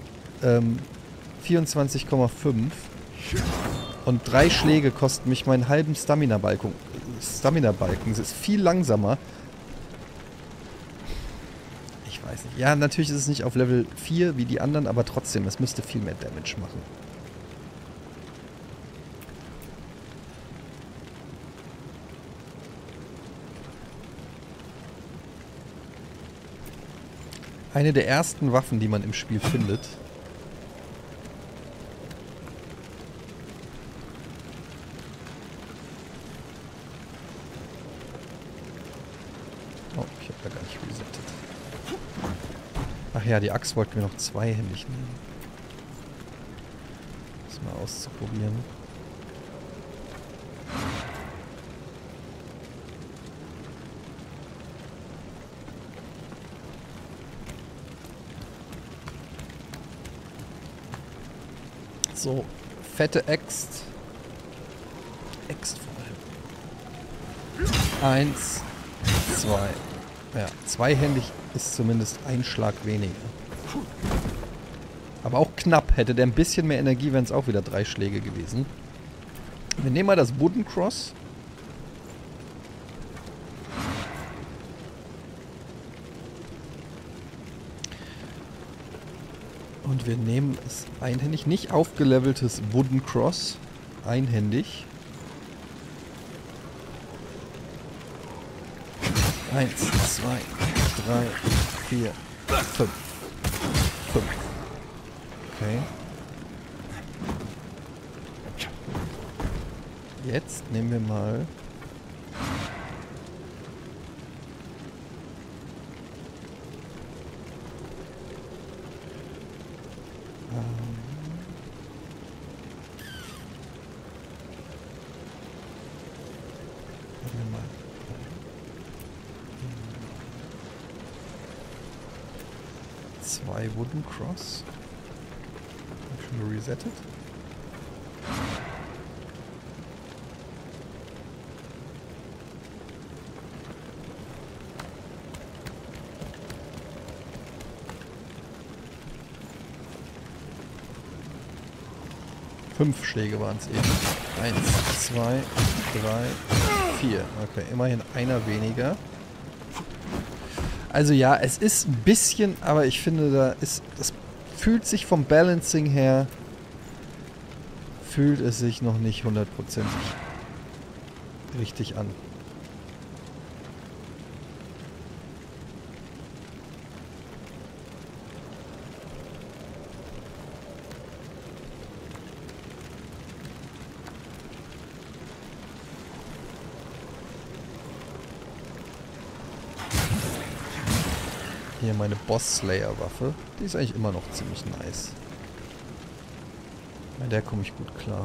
24,5. Und 3 Schläge kosten mich meinen halben Stamina-Balken. Das ist viel langsamer. Ich weiß nicht. Ja, natürlich ist es nicht auf Level 4 wie die anderen, aber trotzdem, es müsste viel mehr Damage machen. Eine der ersten Waffen, die man im Spiel findet. Oh, ich habe da gar nicht resettet. Ach ja, die Axt wollten wir noch zweihändig nehmen. Das mal auszuprobieren. So, fette Axt. Axt vor allem. 1, 2. Ja, zweihändig ist zumindest ein Schlag weniger. Aber auch knapp. Hätte der ein bisschen mehr Energie, wären es auch wieder 3 Schläge gewesen. Wir nehmen mal das Wooden Cross. Und wir nehmen es einhändig, nicht aufgeleveltes Wooden Cross, einhändig. 1, 2, 3, 4, 5. 5. Okay. Jetzt nehmen wir mal... 2 Wooden Cross. Hab ich schon resettet? Fünf Schläge waren es eben. 1, 2, 3, 4. Okay, immerhin einer weniger. Also ja, es ist ein bisschen, aber ich finde, das fühlt sich vom Balancing her, fühlt es sich noch nicht 100% richtig an. Hier meine Boss-Slayer-Waffe. Die ist eigentlich immer noch ziemlich nice. Mit der komme ich gut klar.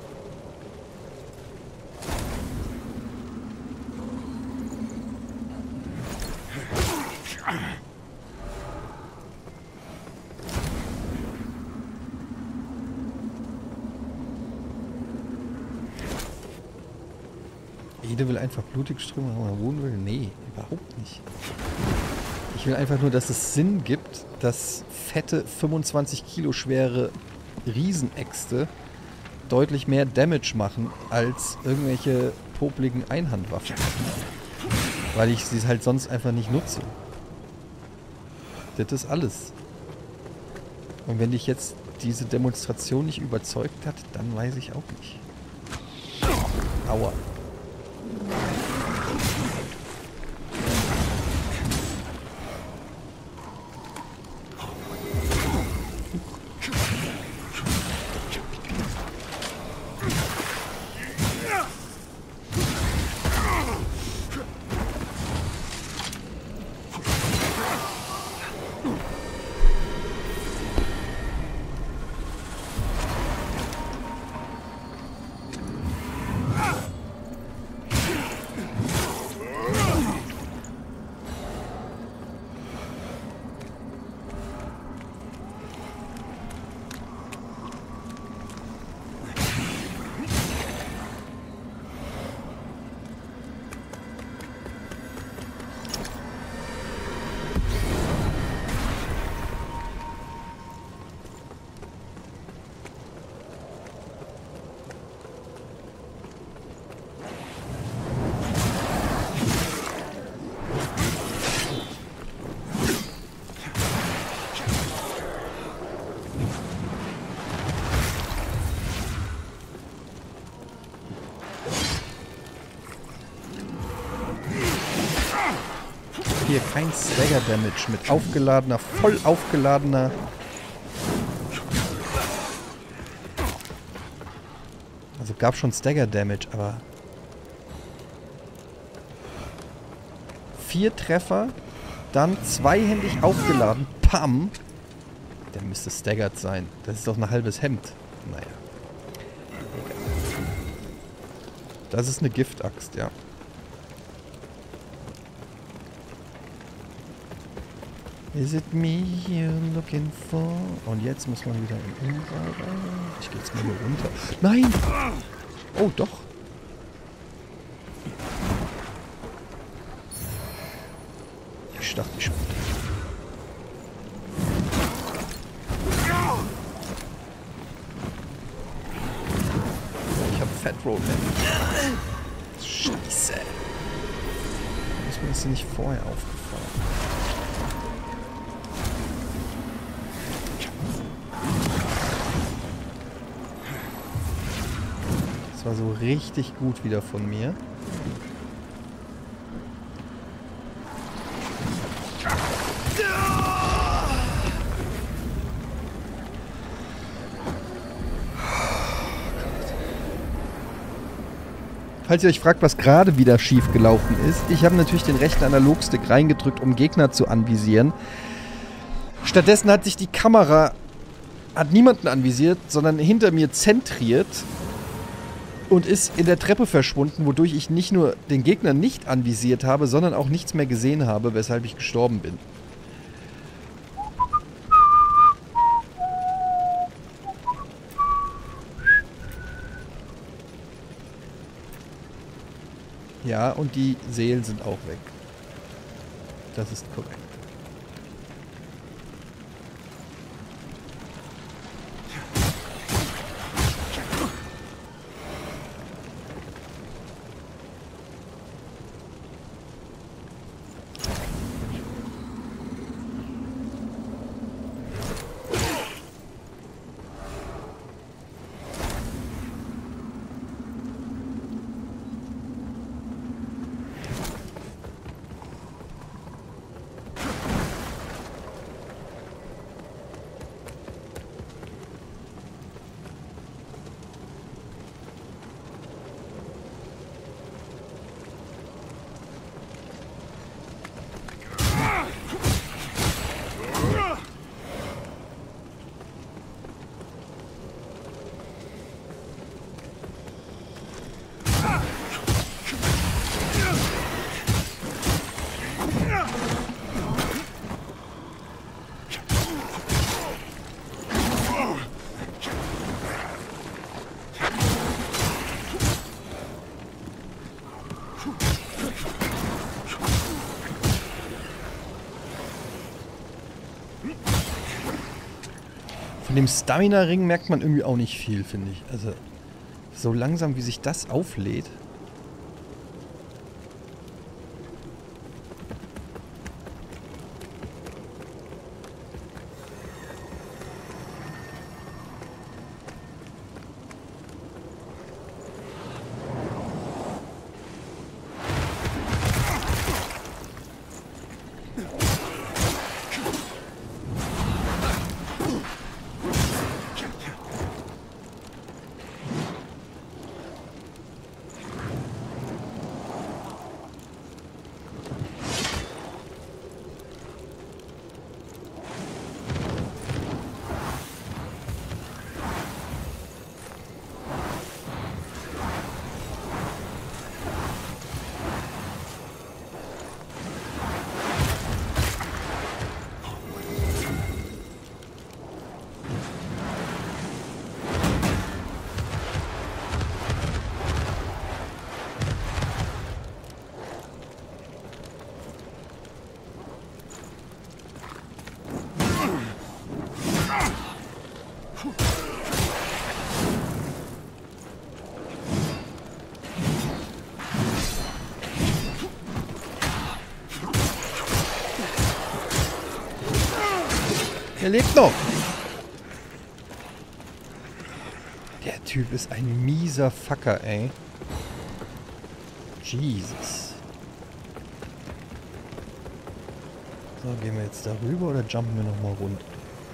Jeder will einfach blutig strömen, aber wohnen will? Nee, überhaupt nicht. Ich will einfach nur, dass es Sinn gibt, dass fette, 25 Kilo schwere Riesenäxte deutlich mehr Damage machen als irgendwelche popligen Einhandwaffen. Weil ich sie halt sonst einfach nicht nutze. Das ist alles. Und wenn dich jetzt diese Demonstration nicht überzeugt hat, dann weiß ich auch nicht. Aua. Hier kein Stagger Damage mit aufgeladener, voll aufgeladener. Also gab schon Stagger Damage, aber 4 Treffer, dann zweihändig aufgeladen, pam. Der müsste staggered sein. Das ist doch ein halbes Hemd. Naja. Das ist eine Giftaxt, ja. Is it me you're looking for? Und jetzt muss man wieder in Umbral rein. Ich gehe jetzt mal hier runter. Nein! Oh, doch. Ich dachte, ich spute. Ich habe Fat Roll. Scheiße. Ist mir das nicht vorher aufgefallen? Das war so richtig gut wieder von mir. Falls ihr euch fragt, was gerade wieder schief gelaufen ist, ich habe natürlich den rechten Analogstick reingedrückt, um Gegner zu anvisieren. Stattdessen hat sich die Kamera, hat niemanden anvisiert, sondern hinter mir zentriert und ist in der Treppe verschwunden, wodurch ich nicht nur den Gegner nicht anvisiert habe, sondern auch nichts mehr gesehen habe, weshalb ich gestorben bin. Ja, und die Seelen sind auch weg. Das ist korrekt. Von dem Stamina-Ring merkt man irgendwie auch nicht viel, finde ich. Also, so langsam, wie sich das auflädt. Er lebt noch. Der Typ ist ein mieser Fucker, ey. Jesus. So, gehen wir jetzt darüber oder jumpen wir nochmal rund?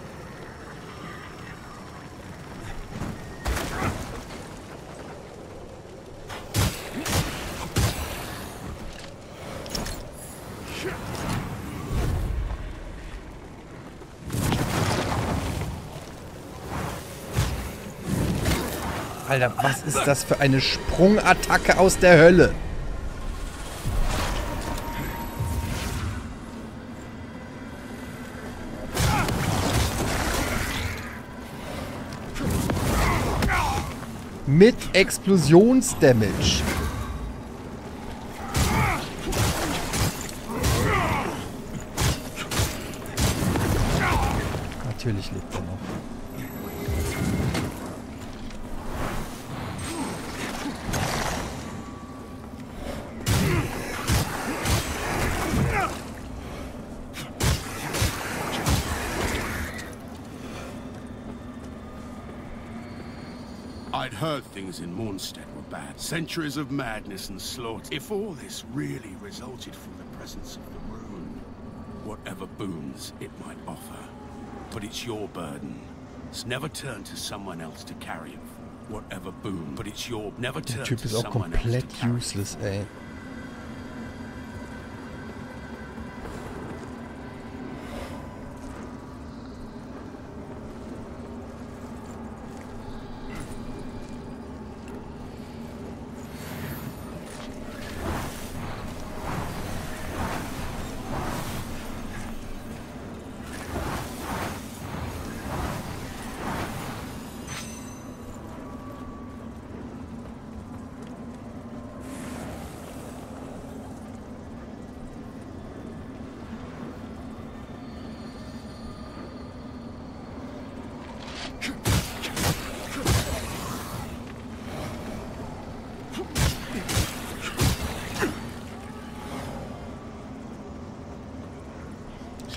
Alter, was ist das für eine Sprungattacke aus der Hölle? Mit Explosionsdamage. Natürlich lebt er noch. I'd heard things in Mornstead were bad. Centuries of madness and slaughter. If all this really resulted from the presence of the rune, whatever boons it might offer. But it's your burden. It's never turn to someone else to carry it. Whatever boon, but it's your never turn Der Typ to ist auch someone else to komplett carry it. useless, ey.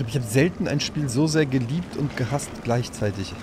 Ich glaube, ich habe selten ein Spiel so sehr geliebt und gehasst gleichzeitig.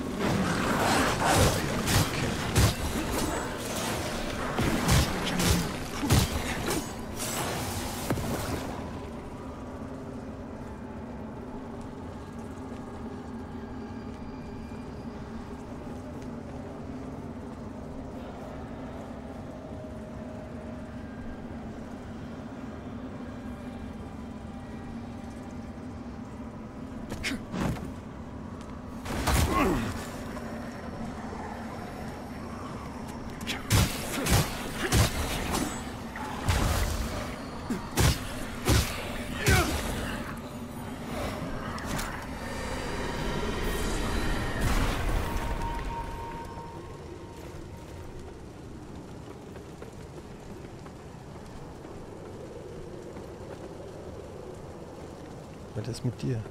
Was ist mit dir?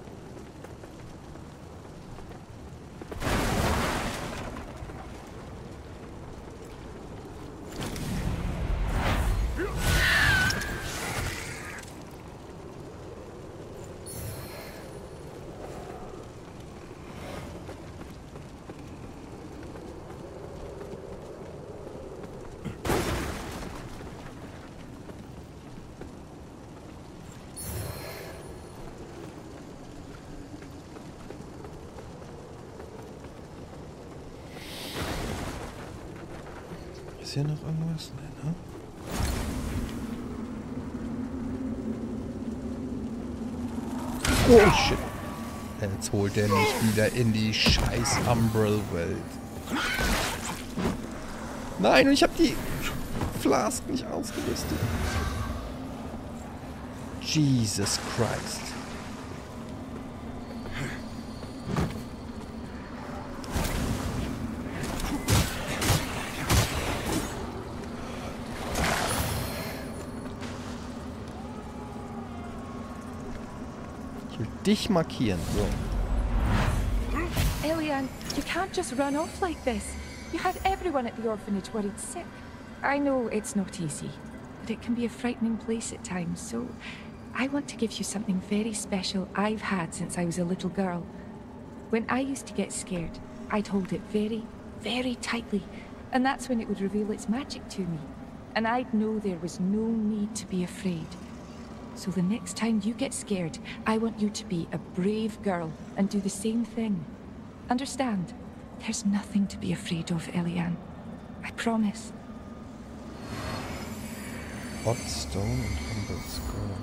Ist hier noch irgendwas? Nee, ne? Oh shit. Jetzt holt er mich wieder in die scheiß Umbrell-Welt. Nein, und ich habe die Flask nicht ausgerüstet. Jesus Christ. Ich will dich markieren. So. Eliane, you can't just run off like this. You had everyone at the orphanage worried sick. I know it's not easy, but it can be a frightening place at times, so I want to give you something very special I've had since I was a little girl. When I used to get scared, I'd hold it very, very tightly, and that's when it would reveal its magic to me. And I'd know there was no need to be afraid. So the next time you get scared, I want you to be a brave girl and do the same thing. Understand? There's nothing to be afraid of, Eliane. I promise. Hot Stone und Humble Skull.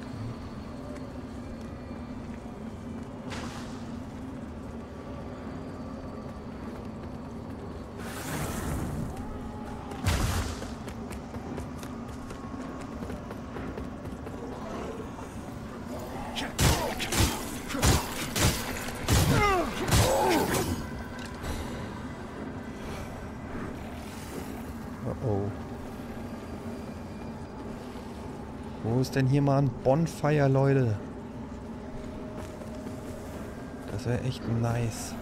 Oh. Wo ist denn hier mal ein Bonfire, Leute? Das wäre echt nice.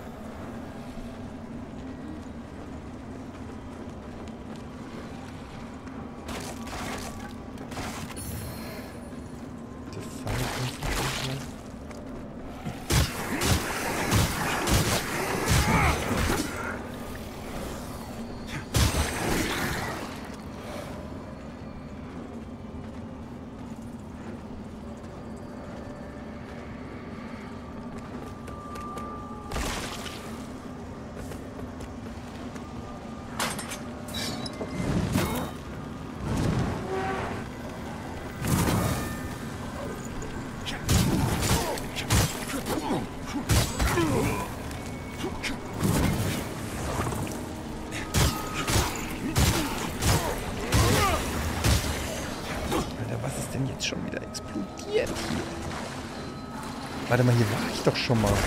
Schon wieder explodiert hier. Warte mal, hier war ich doch schon mal.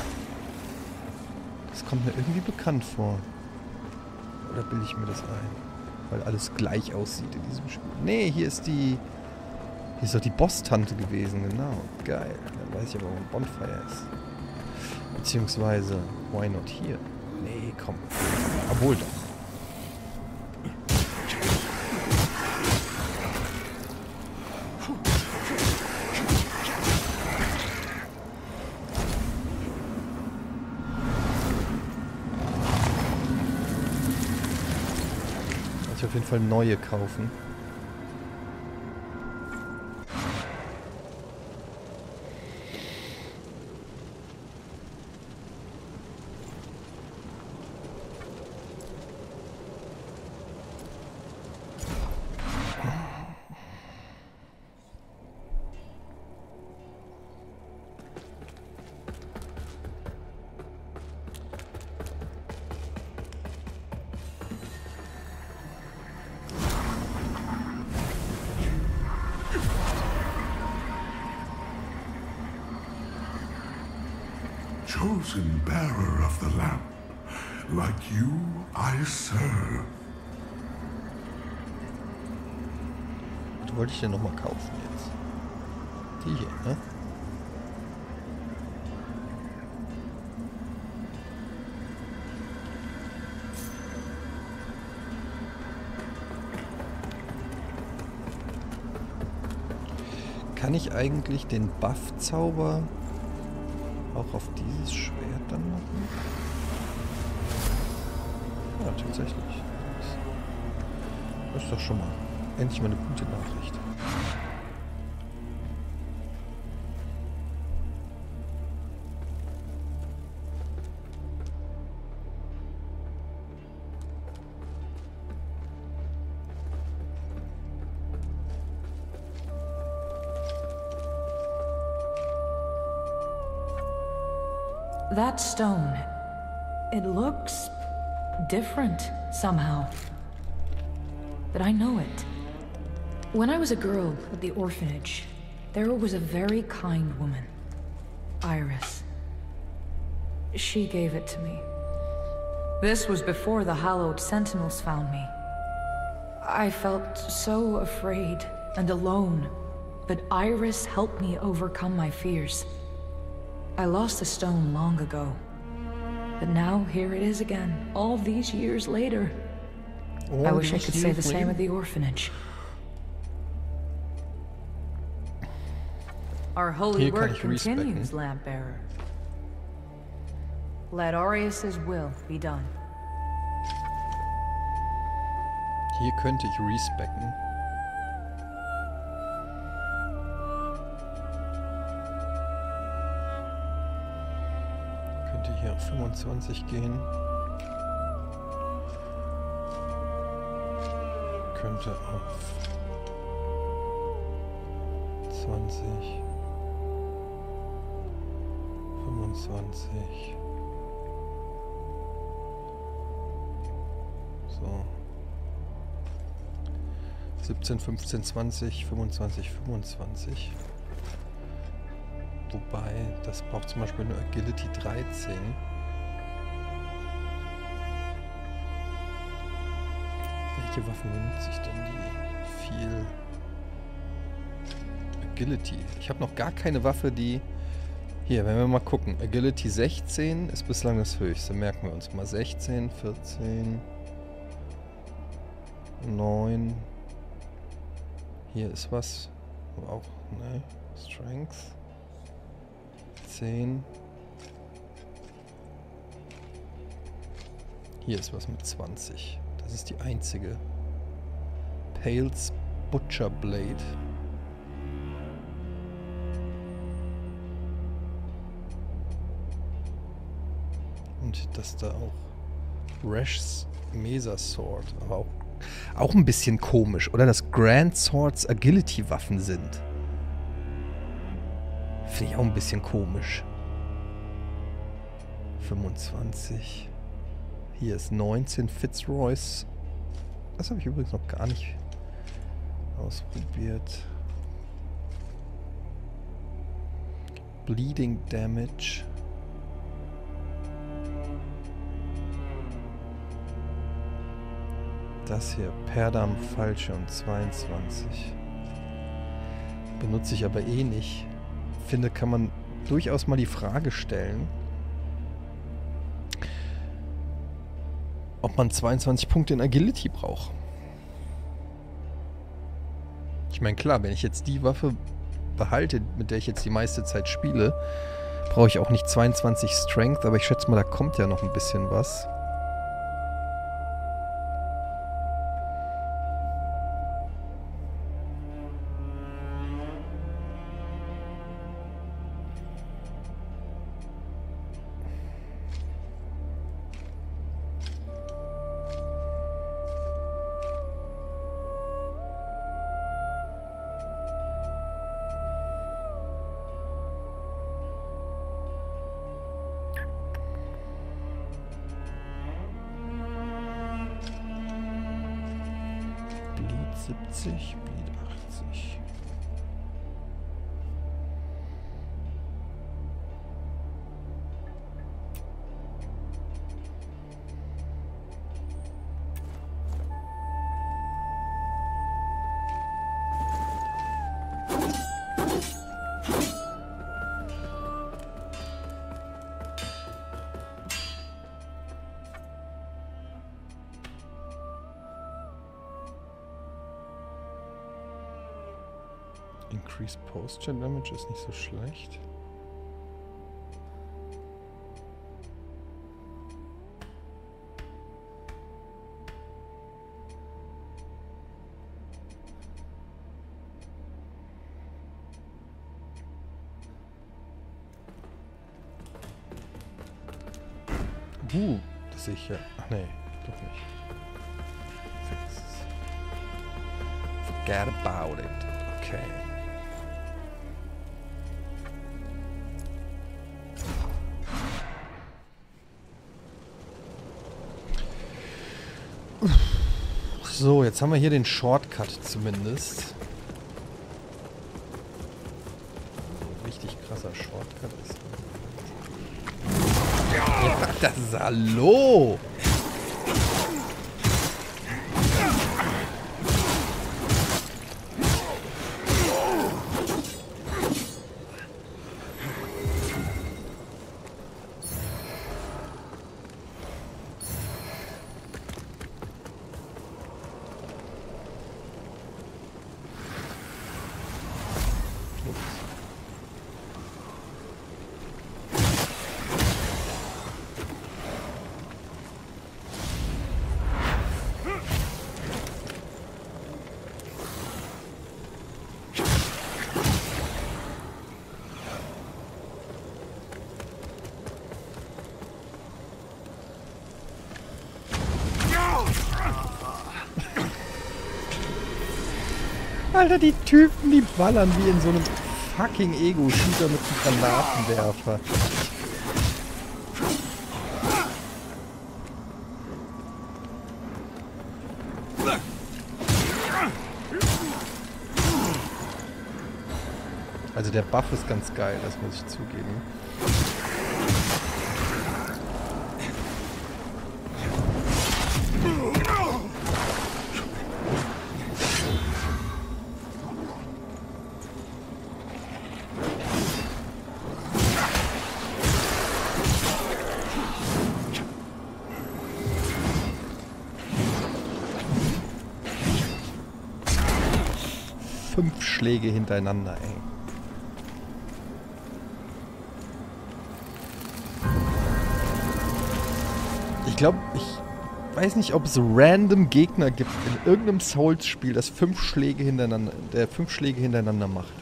Das kommt mir irgendwie bekannt vor. Oder bilde ich mir das ein? Weil alles gleich aussieht in diesem Spiel. Nee, hier ist die... Hier ist doch die Boss-Tante gewesen, genau. Geil. Dann weiß ich aber, wo ein Bonfire ist. Beziehungsweise, why not hier? Nee, komm. Obwohl doch. Ich auf jeden Fall neue kaufen. Chosen bearer of the lamp, like you I serve. Was wollte ich denn nochmal kaufen jetzt? Die hier, ne? Kann ich eigentlich den Buff-Zauber auch auf dieses Schwert dann machen? Ja, tatsächlich. Das ist doch schon mal endlich mal eine gute Nachricht. That stone, it looks different somehow. But I know it. When I was a girl at the orphanage, there was a very kind woman, Iris. She gave it to me. This was before the Hallowed Sentinels found me. I felt so afraid and alone, but Iris helped me overcome my fears. I lost the stone long ago, but now here it is again, all these years later. I wish I could say the same at the orphanage. Our holy work continues, Lamp Bearer. Let Aureus' will be done. Hier könnte ich respecken. Könnte hier auf 25 gehen. Könnte auf 20, 25. So. 17, 15, 20, 25, 25. Wobei, das braucht zum Beispiel nur Agility 13. Welche Waffen benutze ich denn, die viel Agility? Ich habe noch gar keine Waffe, die... Hier, wenn wir mal gucken. Agility 16 ist bislang das höchste. Merken wir uns mal. 16, 14, 9. Hier ist was. Aber auch, ne? Strength. 10. Hier ist was mit 20. Das ist die einzige. Pales Butcher Blade. Und das da auch. Rash's Mesa Sword. Aber auch ein bisschen komisch, oder? Dass Grand Swords Agility Waffen sind. Finde ich auch ein bisschen komisch. 25. Hier ist 19 Fitzroy's. Das habe ich übrigens noch gar nicht ausprobiert. Bleeding Damage. Das hier, Perdam Fallschirm 22. Benutze ich aber eh nicht. Finde, kann man durchaus mal die Frage stellen, ob man 22 Punkte in Agility braucht. Ich meine, klar, wenn ich jetzt die Waffe behalte, mit der ich jetzt die meiste Zeit spiele, brauche ich auch nicht 22 Strength, aber ich schätze mal, da kommt ja noch ein bisschen was. 70, Speed 80. Increased Posture Damage ist nicht so schlecht. Das sehe ich ja. Ach nee, doch nicht. Fix. Forget about it. Okay. So, jetzt haben wir hier den Shortcut zumindest. Richtig krasser Shortcut ist. Ja, das ist hallo! Alter, die Typen, die ballern wie in so einem fucking Ego-Shooter mit einem Granatenwerfer. Also der Buff ist ganz geil, das muss ich zugeben. Schläge hintereinander, ey. Ich glaube, ich weiß nicht, ob es random Gegner gibt in irgendeinem Souls-Spiel, das 5 Schläge hintereinander macht.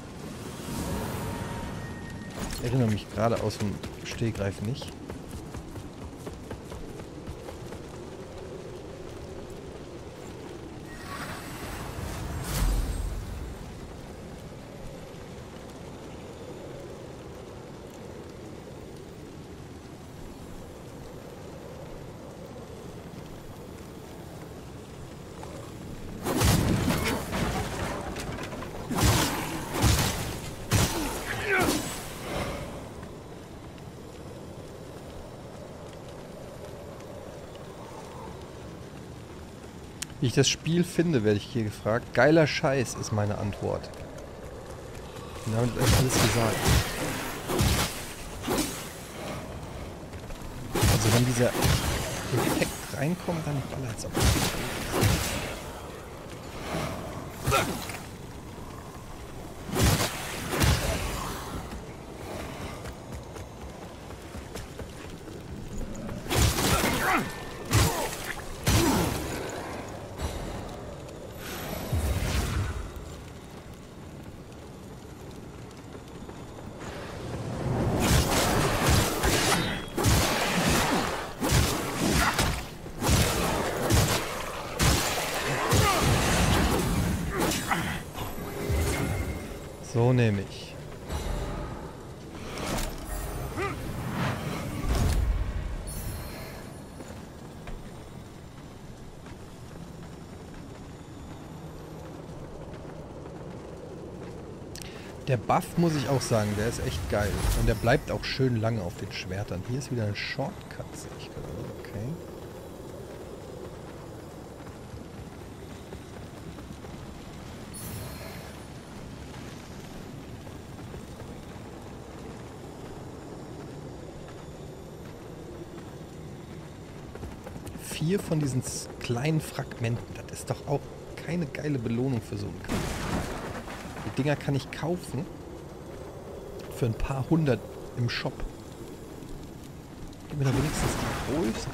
Ich erinnere mich gerade aus dem Stegreif nicht. Wie ich das Spiel finde, werde ich hier gefragt. Geiler Scheiß ist meine Antwort. Und damit ist alles gesagt. Also wenn dieser Effekt reinkommt, dann ballert's auch. So nehme ich. Der Buff, muss ich auch sagen, der ist echt geil. Und der bleibt auch schön lange auf den Schwertern. Hier ist wieder ein Shortcut, sehe ich gerade. Okay. Vier von diesen kleinen Fragmenten, das ist doch auch keine geile Belohnung für so einen Kampf. Die Dinger kann ich kaufen für ein paar hundert im Shop. Gib mir da wenigstens die Größe.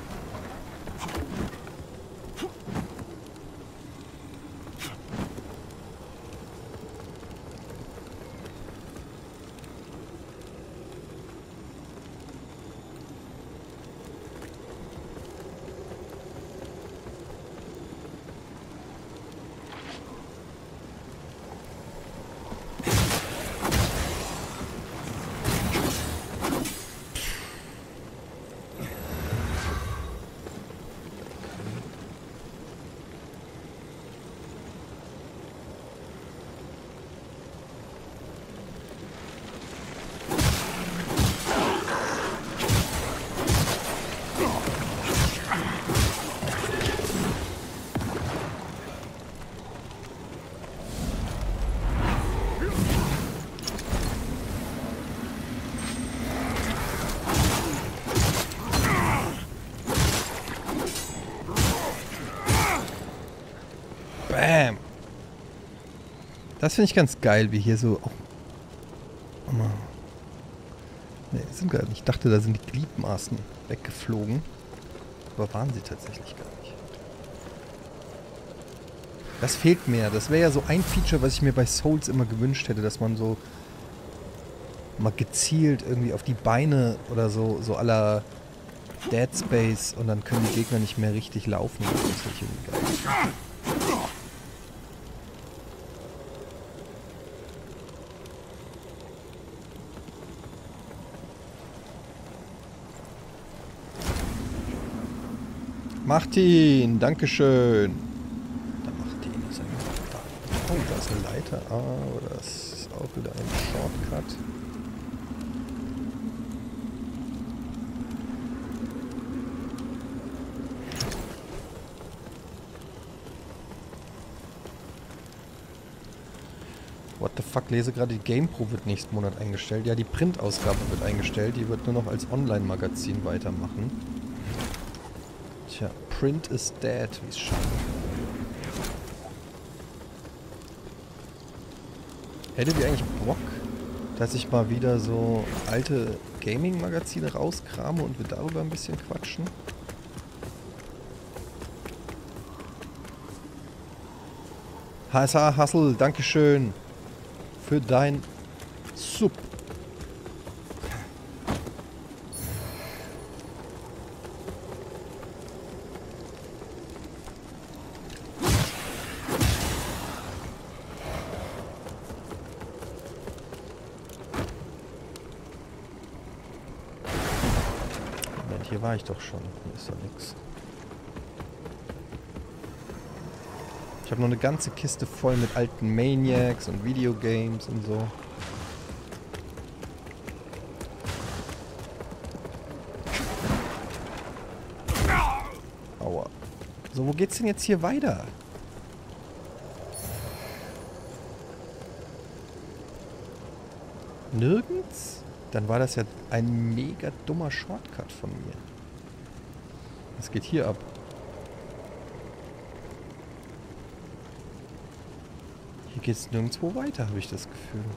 Bam! Das finde ich ganz geil, wie hier so... Oh Mann. Ne, sind gar nicht. Ich dachte, da sind die Gliedmaßen weggeflogen. Aber waren sie tatsächlich gar nicht. Das fehlt mir. Das wäre ja so ein Feature, was ich mir bei Souls immer gewünscht hätte, dass man so mal gezielt irgendwie auf die Beine oder so à la Dead Space und dann können die Gegner nicht mehr richtig laufen. Das ist natürlich irgendwie geil. Martin, dankeschön. Da Martin ist ein... Oh, da ist eine Leiter. Ah, das ist auch wieder ein Shortcut. What the fuck, lese gerade, die GamePro wird nächsten Monat eingestellt. Ja, die Printausgabe wird eingestellt. Die wird nur noch als Online-Magazin weitermachen. Tja, Print is dead, wie es scheint. Hättet ihr eigentlich Bock, dass ich mal wieder so alte Gaming-Magazine rauskrame und wir darüber ein bisschen quatschen? HSH Hustle, dankeschön für dein Sub. Hier war ich doch schon. Hier ist doch nichts. Ich habe noch eine ganze Kiste voll mit alten Maniacs und Videogames und so. Aua. So, wo geht's denn jetzt hier weiter? Nirgends? Dann war das ja ein mega dummer Shortcut von mir. Was geht hier ab? Hier geht es nirgendwo weiter, habe ich das Gefühl.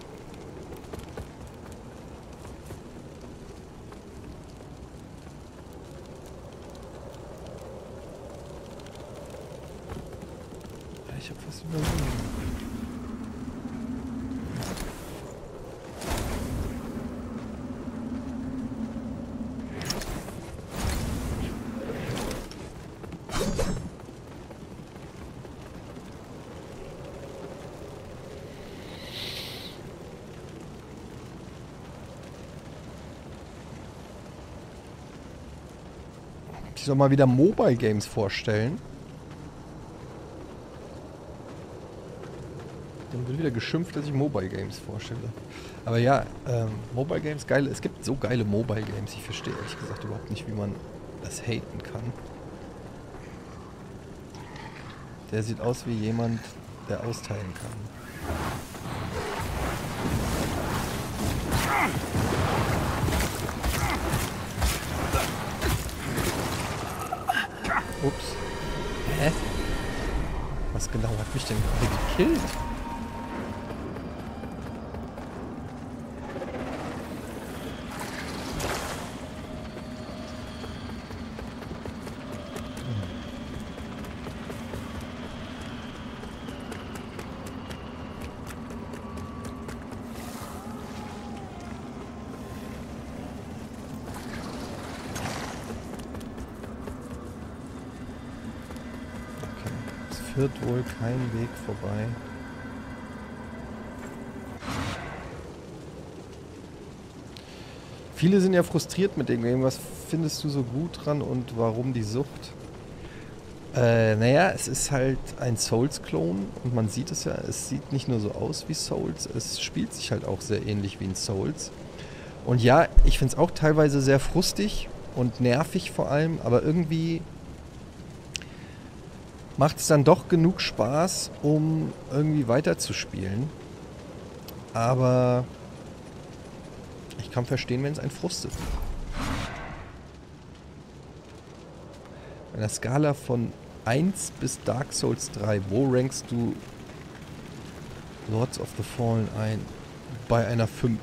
Ich habe fast übersehen. Ich soll mal wieder Mobile Games vorstellen. Wird wieder geschimpft, dass ich Mobile Games vorstelle. Aber ja, Mobile Games, geil. Es gibt so geile Mobile Games. Ich verstehe ehrlich gesagt überhaupt nicht, wie man das haten kann. Der sieht aus wie jemand, der austeilen kann. Ups. Hä? Was genau hat mich denn gerade gekillt? Führt wohl kein Weg vorbei. Viele sind ja frustriert mit dem Game. Was findest du so gut dran und warum die Sucht? Naja, es ist halt ein Souls-Klon und man sieht es ja, es sieht nicht nur so aus wie Souls, es spielt sich halt auch sehr ähnlich wie in Souls. Und ja, ich finde es auch teilweise sehr frustig und nervig vor allem, aber irgendwie macht es dann doch genug Spaß, um irgendwie weiterzuspielen. Aber ich kann verstehen, wenn es einen frustet. Bei einer Skala von 1 bis Dark Souls 3, wo rankst du Lords of the Fallen ein? Bei einer 5.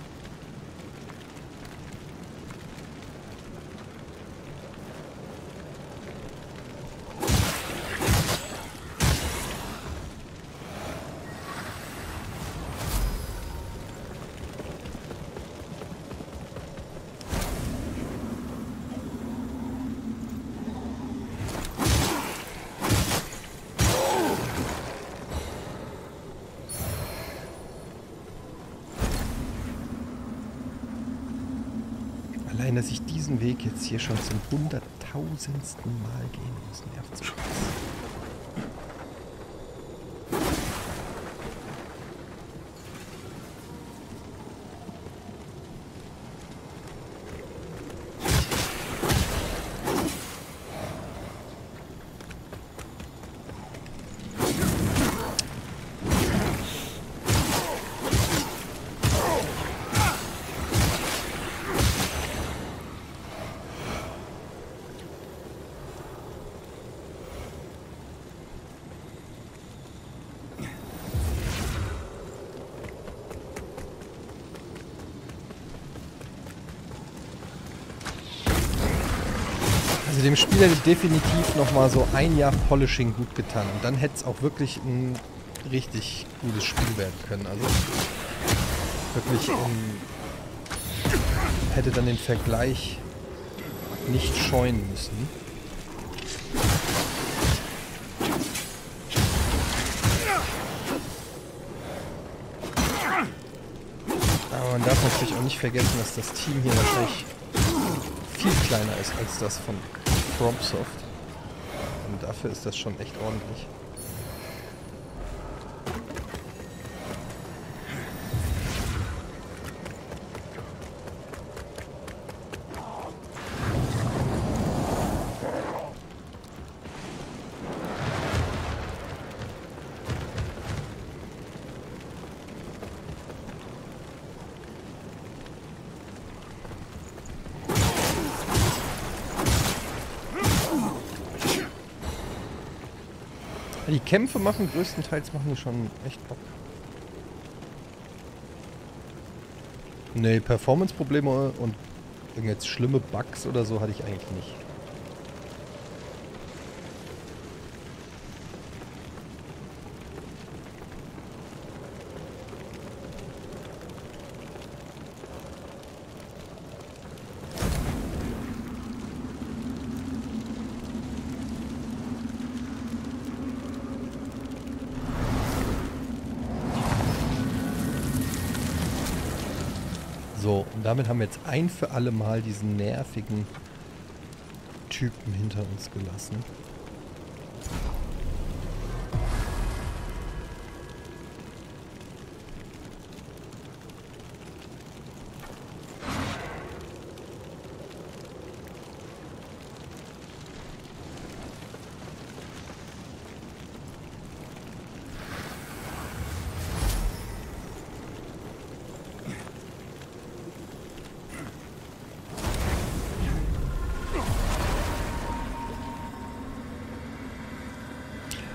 Allein, dass ich diesen Weg jetzt hier schon zum 100.000. Mal gehen muss, nervt so. Also dem Spiel hätte definitiv nochmal so ein Jahr Polishing gut getan. Und dann hätte es auch wirklich ein richtig gutes Spiel werden können. Also wirklich hätte dann den Vergleich nicht scheuen müssen. Aber man darf natürlich auch nicht vergessen, dass das Team hier wahrscheinlich viel kleiner ist als das von FromSoft. Und dafür ist das schon echt ordentlich. Die Kämpfe größtenteils machen die schon echt Bock. Nee, Performance-Probleme und jetzt schlimme Bugs oder so hatte ich eigentlich nicht. So, und damit haben wir jetzt ein für alle Mal diesen nervigen Typen hinter uns gelassen.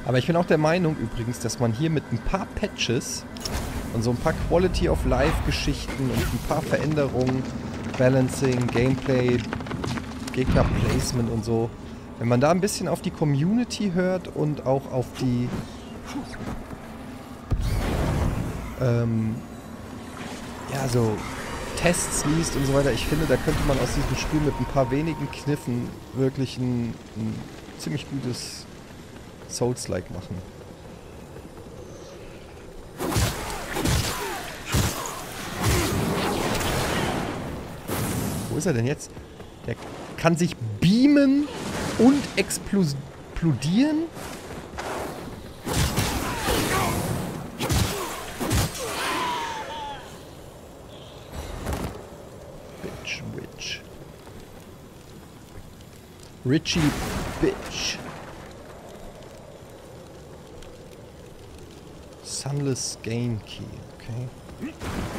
Aber ich bin auch der Meinung übrigens, dass man hier mit ein paar Patches und so ein paar Quality-of-Life-Geschichten und ein paar Veränderungen, Balancing, Gameplay, Gegner-Placement und so, wenn man da ein bisschen auf die Community hört und auch auf die so Tests liest und so weiter, ich finde, da könnte man aus diesem Spiel mit ein paar wenigen Kniffen wirklich ein ziemlich gutes Souls-like machen. Wo ist er denn jetzt? Der kann sich beamen und explodieren? Bitch, Witch. Richie, Bitch. Sunless Gain Key, okay.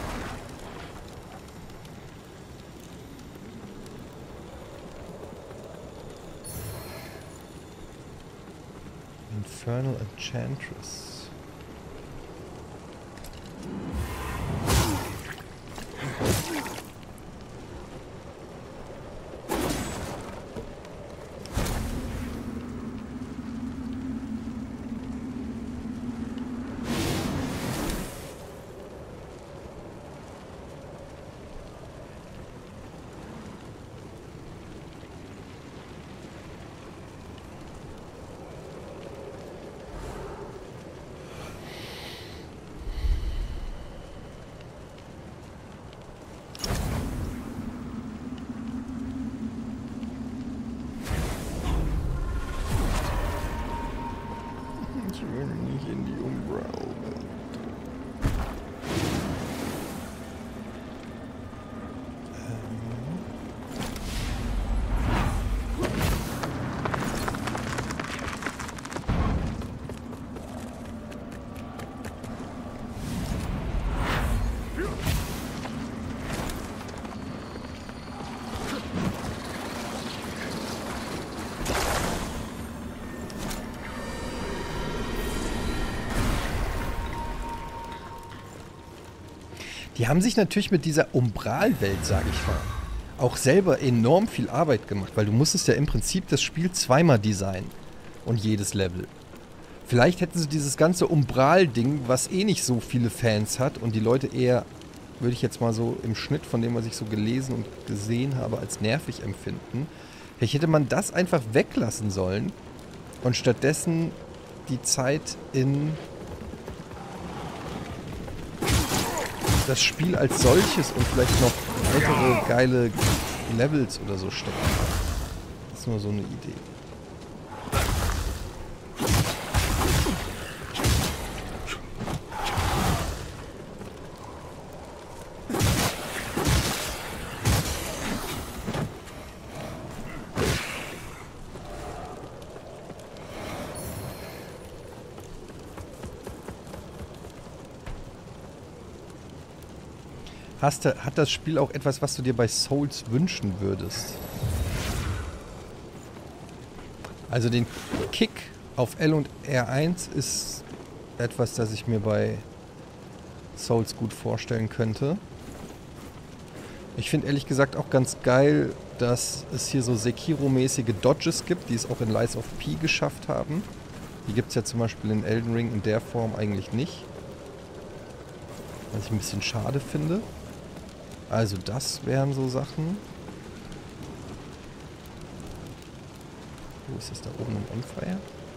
Infernal Enchantress. Ich will nicht in die Umbral-Welt. Die haben sich natürlich mit dieser Umbral-Welt, sage ich mal, auch selber enorm viel Arbeit gemacht, weil du musstest ja im Prinzip das Spiel zweimal designen und jedes Level. Vielleicht hätten sie dieses ganze Umbral-Ding, was eh nicht so viele Fans hat und die Leute eher, würde ich jetzt mal so im Schnitt von dem, was ich so gelesen und gesehen habe, als nervig empfinden. Vielleicht hätte man das einfach weglassen sollen und stattdessen die Zeit in das Spiel als solches und vielleicht noch weitere geile Levels oder so stecken. Das ist nur so eine Idee. Hat das Spiel auch etwas, was du dir bei Souls wünschen würdest? Also den Kick auf L und R1 ist etwas, das ich mir bei Souls gut vorstellen könnte. Ich finde ehrlich gesagt auch ganz geil, dass es hier so Sekiro-mäßige Dodges gibt, die es auch in Lies of P geschafft haben. Die gibt es ja zum Beispiel in Elden Ring in der Form eigentlich nicht. Was ich ein bisschen schade finde. Also das wären so Sachen. Wo ist das da oben im Bonfire?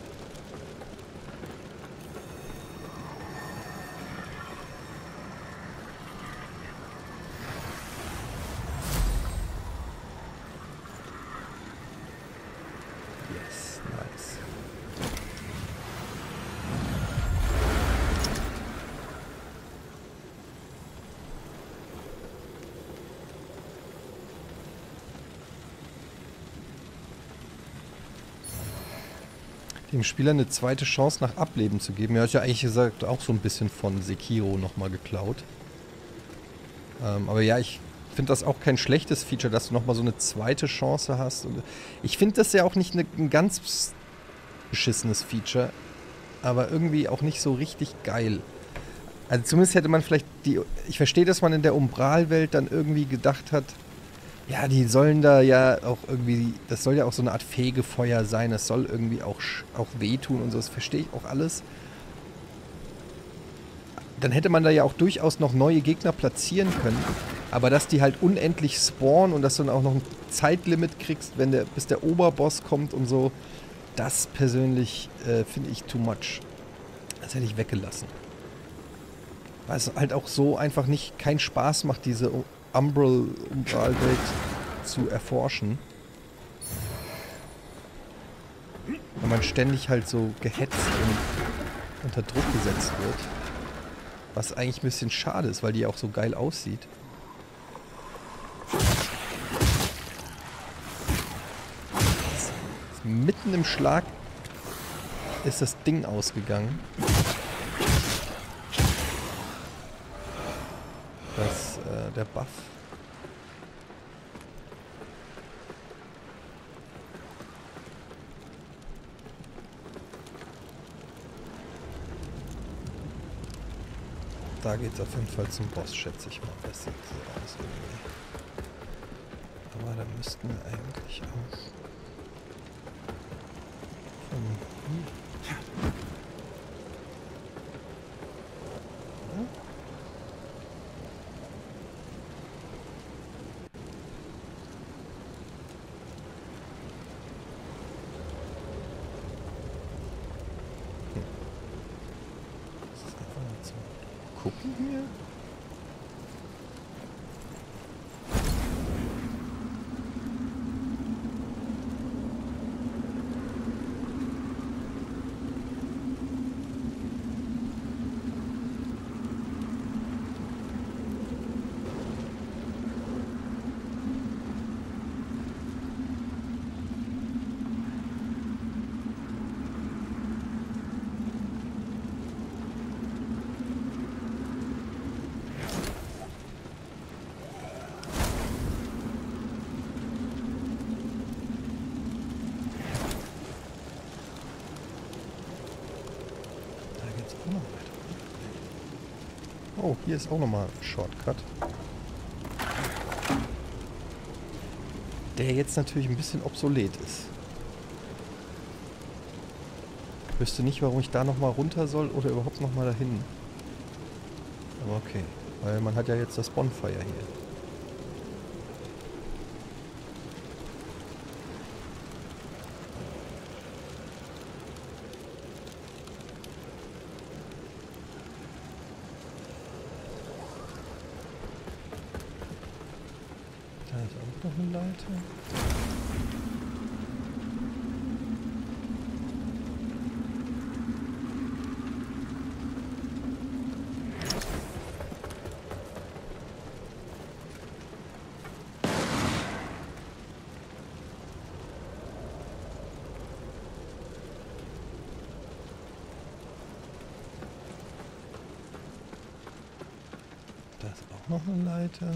Yes, nice. Dem Spieler eine zweite Chance nach Ableben zu geben. Ja, ist ja eigentlich gesagt auch so ein bisschen von Sekiro nochmal geklaut. Aber ja, ich finde das auch kein schlechtes Feature, dass du nochmal so eine zweite Chance hast. Und ich finde das ja auch nicht ein ganz beschissenes Feature, aber irgendwie auch nicht so richtig geil. Also zumindest hätte man vielleicht ich verstehe, dass man in der Umbralwelt dann irgendwie gedacht hat, ja, die sollen da ja auch irgendwie, das soll ja auch so eine Art Fegefeuer sein, das soll irgendwie auch wehtun und so, das verstehe ich auch alles. Dann hätte man da ja auch durchaus noch neue Gegner platzieren können, aber dass die halt unendlich spawnen und dass du dann auch noch ein Zeitlimit kriegst, bis der Oberboss kommt und so, das persönlich finde ich too much. Das hätte ich weggelassen. Weil es halt auch so einfach keinen Spaß macht, diese Umbralwelt zu erforschen. Weil man ständig halt so gehetzt und unter Druck gesetzt wird. Was eigentlich ein bisschen schade ist, weil die auch so geil aussieht. Mitten im Schlag ist das Ding ausgegangen. Der Buff. Da geht's auf jeden Fall zum Boss, schätze ich mal. Das sieht so aus irgendwie. Aber da müssten wir eigentlich auch... Gucken hier. Oh, hier ist auch nochmal ein Shortcut. Der jetzt natürlich ein bisschen obsolet ist. Ich wüsste nicht, warum ich da nochmal runter soll oder überhaupt nochmal dahin. Aber okay, weil man hat ja jetzt das Bonfire hier. Noch eine Leiter. Da ist auch noch eine Leiter.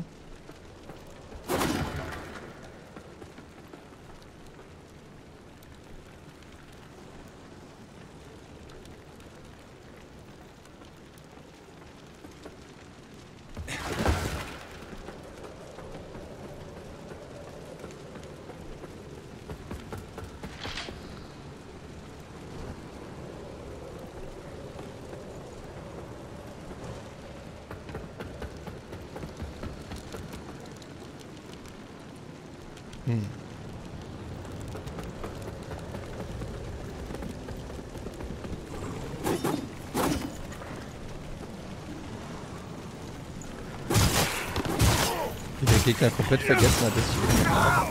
Wie der Gegner komplett vergessen hat, dass ich ihn habe.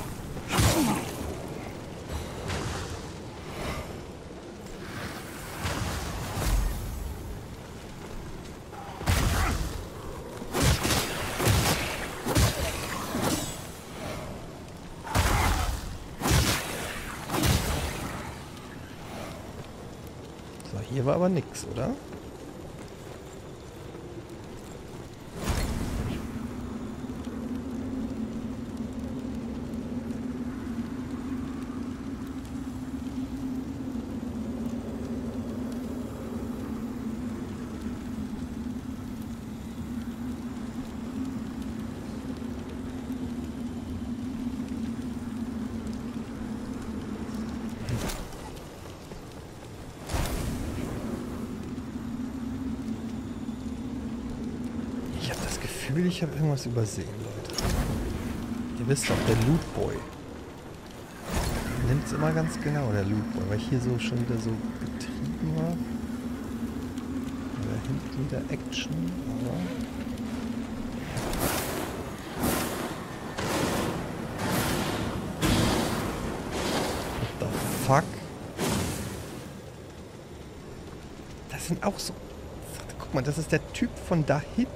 So, hier war aber nix, oder? Gefühl, ich habe irgendwas übersehen, Leute. Ihr wisst doch, der Loot Boy. Nimmt es immer ganz genau, der Loot Boy, weil ich hier so schon wieder so getrieben war. Da hinten wieder Action, aber... What the fuck? Das sind auch so... Guck mal, das ist der Typ von da hinten.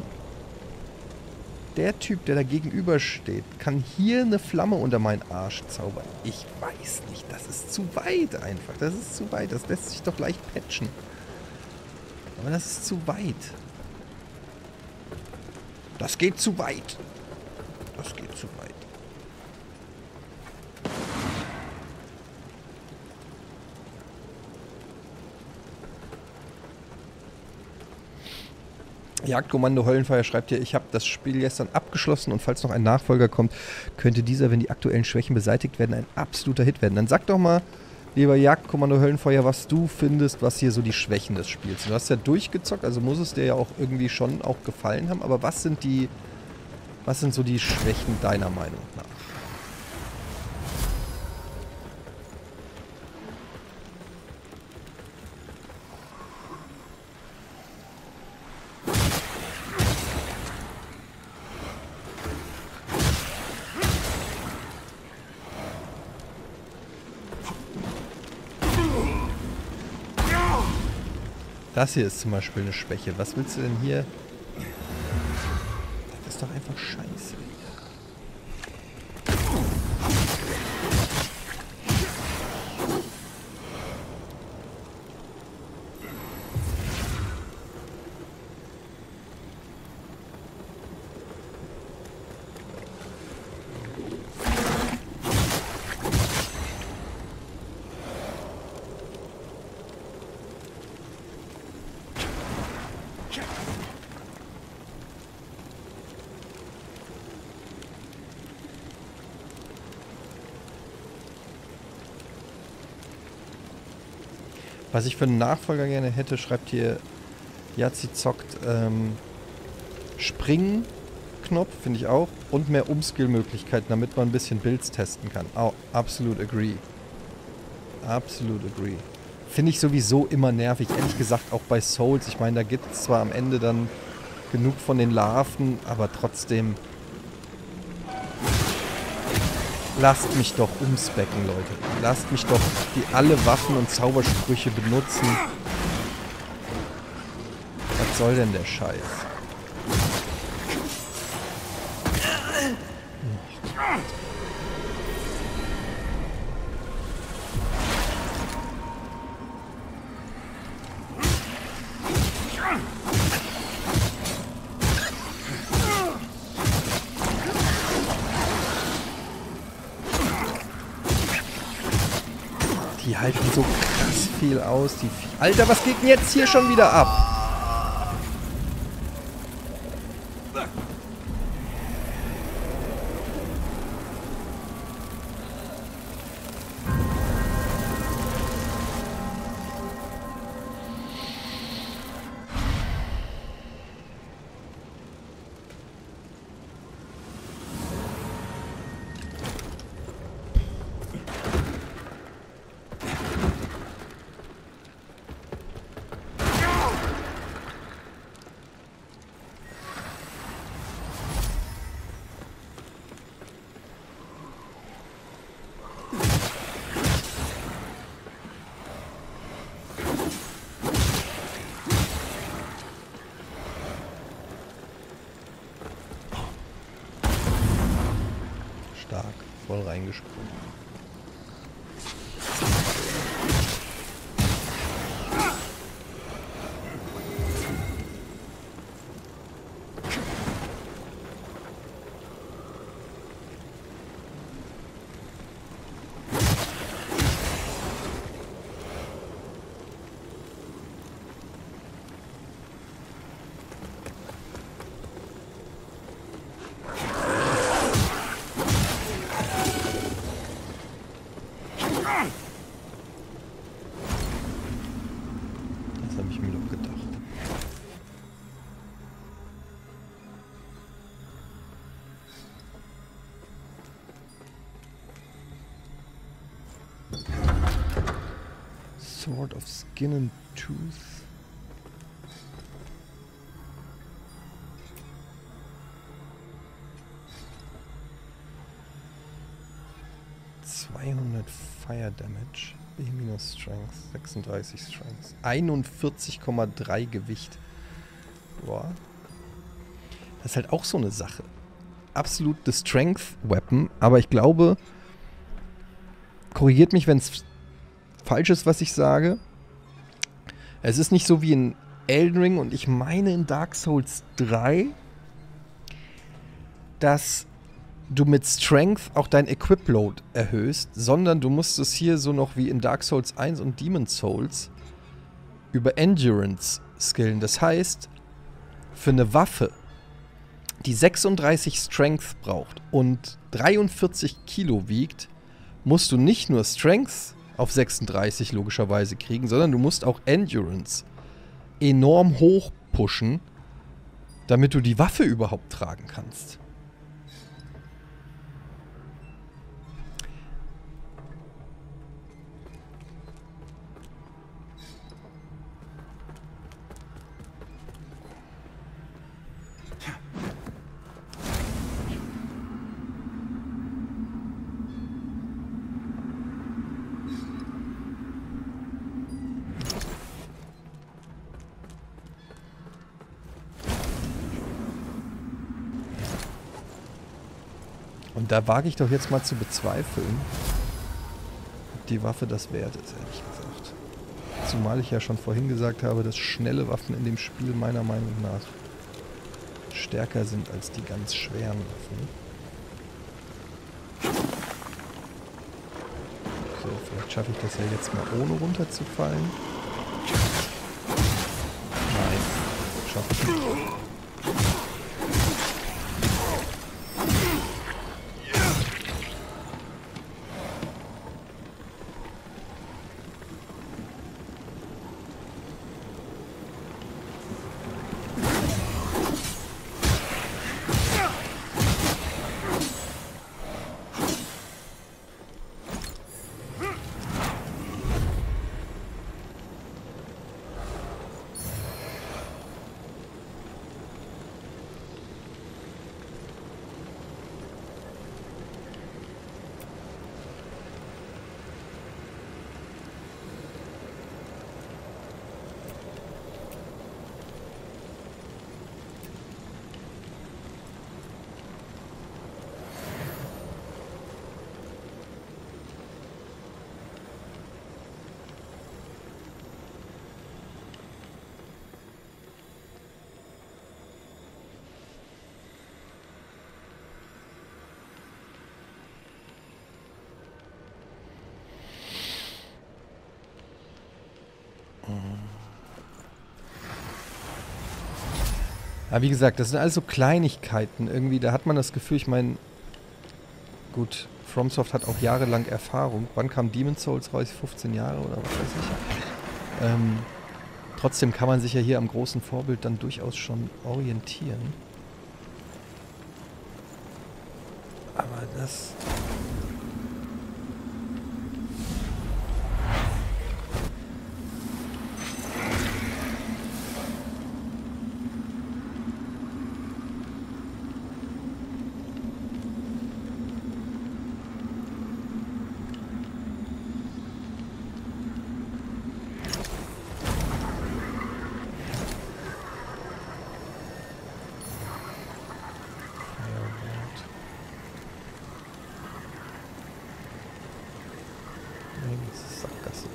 Der Typ, der da gegenüber steht, kann hier eine Flamme unter meinen Arsch zaubern. Ich weiß nicht, das ist zu weit einfach. Das ist zu weit. Das lässt sich doch leicht patchen. Aber das ist zu weit. Das geht zu weit. Das geht zu weit. Jagdkommando Höllenfeuer schreibt hier, ich habe das Spiel gestern abgeschlossen und falls noch ein Nachfolger kommt, könnte dieser, wenn die aktuellen Schwächen beseitigt werden, ein absoluter Hit werden. Dann sag doch mal, lieber Jagdkommando Höllenfeuer, was du findest, was hier so die Schwächen des Spiels sind. Du hast ja durchgezockt, also muss es dir ja auch irgendwie schon auch gefallen haben, aber was sind so die Schwächen deiner Meinung nach? Das hier ist zum Beispiel eine Schwäche. Was willst du denn hier? Das ist doch einfach scheiße. Was ich für einen Nachfolger gerne hätte, schreibt hier Yazzi zockt, Springen-Knopf, finde ich auch. Und mehr Umskill-Möglichkeiten, damit man ein bisschen Builds testen kann. Oh, absolut agree. Absolut agree. Finde ich sowieso immer nervig. Ehrlich gesagt auch bei Souls. Ich meine, da gibt es zwar am Ende dann genug von den Larven, aber trotzdem... Lasst mich doch umspecken, Leute. Lasst mich doch alle Waffen und Zaubersprüche benutzen. Was soll denn der Scheiß? Die halten so krass viel aus. Alter, was geht denn jetzt hier schon wieder ab? Stark, voll reingesprungen. Sword of Skin and Tooth. Fire Damage, B- Strength, 36 Strength, 41,3 Gewicht. Boah. Das ist halt auch so eine Sache. Absolute Strength Weapon, aber ich glaube, korrigiert mich, wenn es falsch ist, was ich sage. Es ist nicht so wie in Elden Ring und ich meine in Dark Souls 3, dass du mit Strength auch dein Equip-Load erhöhst, sondern du musst es hier so noch wie in Dark Souls 1 und Demon's Souls über Endurance skillen. Das heißt, für eine Waffe, die 36 Strength braucht und 43 Kilo wiegt, musst du nicht nur Strength auf 36 logischerweise kriegen, sondern du musst auch Endurance enorm hoch pushen, damit du die Waffe überhaupt tragen kannst. Und da wage ich doch jetzt mal zu bezweifeln, ob die Waffe das wert ist, ehrlich gesagt. Zumal ich ja schon vorhin gesagt habe, dass schnelle Waffen in dem Spiel meiner Meinung nach stärker sind als die ganz schweren Waffen. So, vielleicht schaffe ich das ja jetzt mal ohne runterzufallen. Nein, schaffe ich nicht. Aber wie gesagt, das sind alles so Kleinigkeiten irgendwie. Da hat man das Gefühl, ich meine, gut, FromSoft hat auch jahrelang Erfahrung. Wann kam Demon's Souls raus? 15 Jahre oder was weiß ich. Trotzdem kann man sich ja hier am großen Vorbild dann durchaus schon orientieren. Aber das... Sackgasse.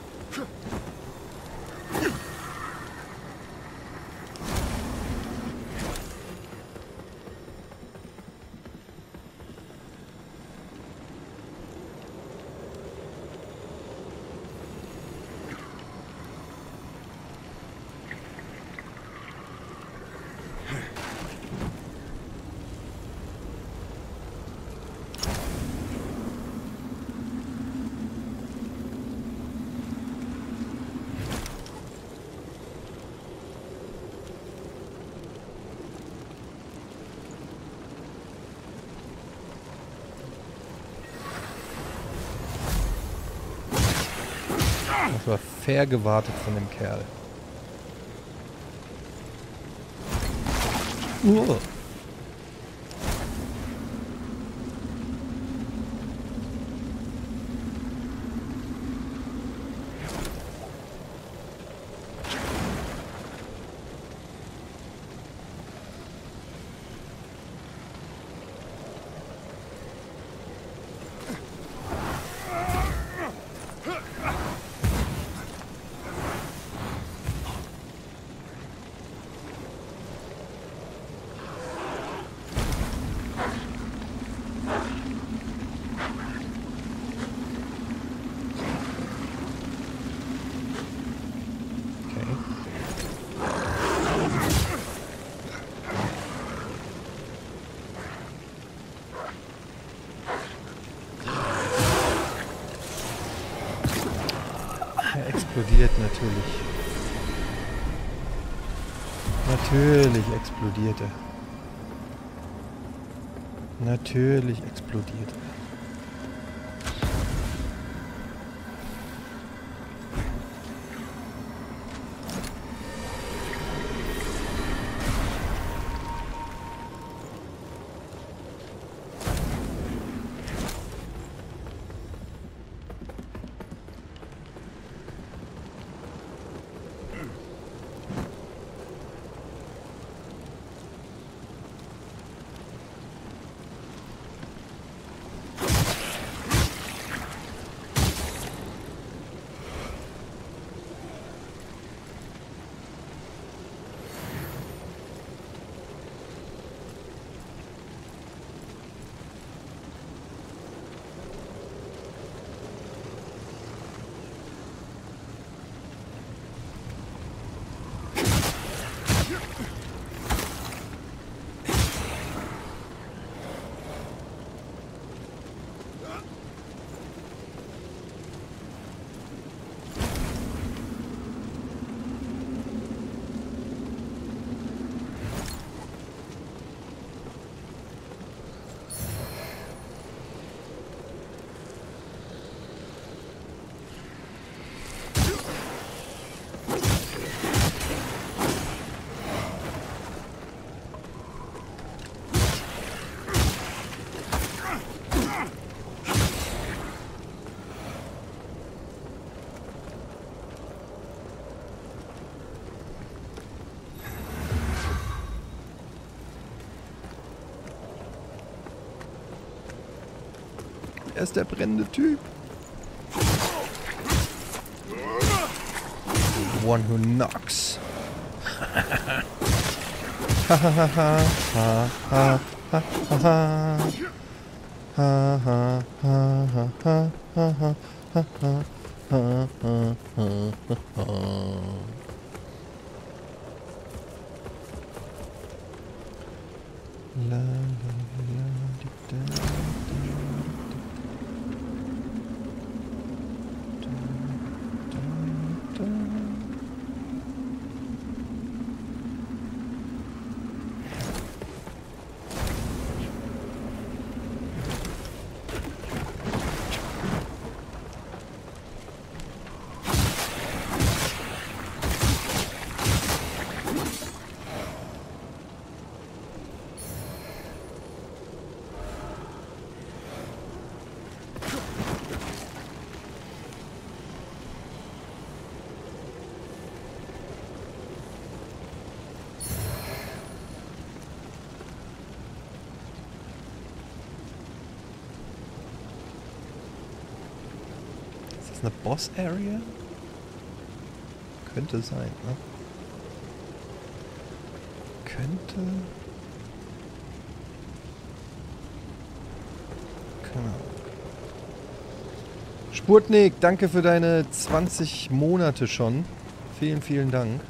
Das war fair gewartet von dem Kerl. Explodiert natürlich. Natürlich explodiert er. Natürlich explodiert er. Er ist der brennende Typ. The one who knocks. Eine Boss-Area? Könnte sein, ne? Könnte... Keine Ahnung. Sputnik, danke für deine 20 Monate schon. Vielen, vielen Dank.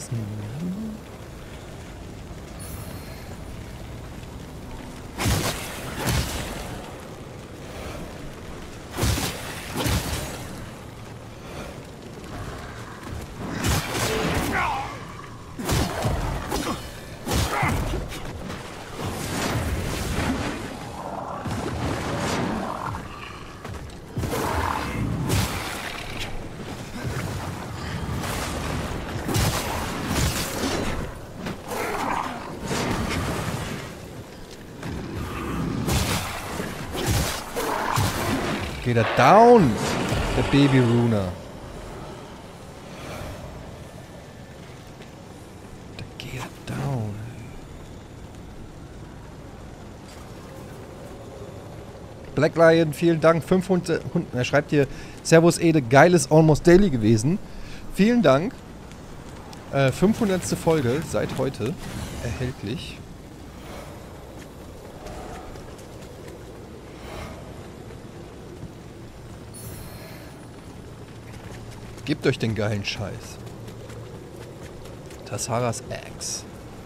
das ein Minen? Geht er down, der Baby Runer. Da geht er down. Black Lion, vielen Dank. 500, er schreibt hier, Servus Ede, geiles Almost Daily gewesen. Vielen Dank. 500. Folge seit heute erhältlich. Gebt euch den geilen Scheiß. Tassaras Axe.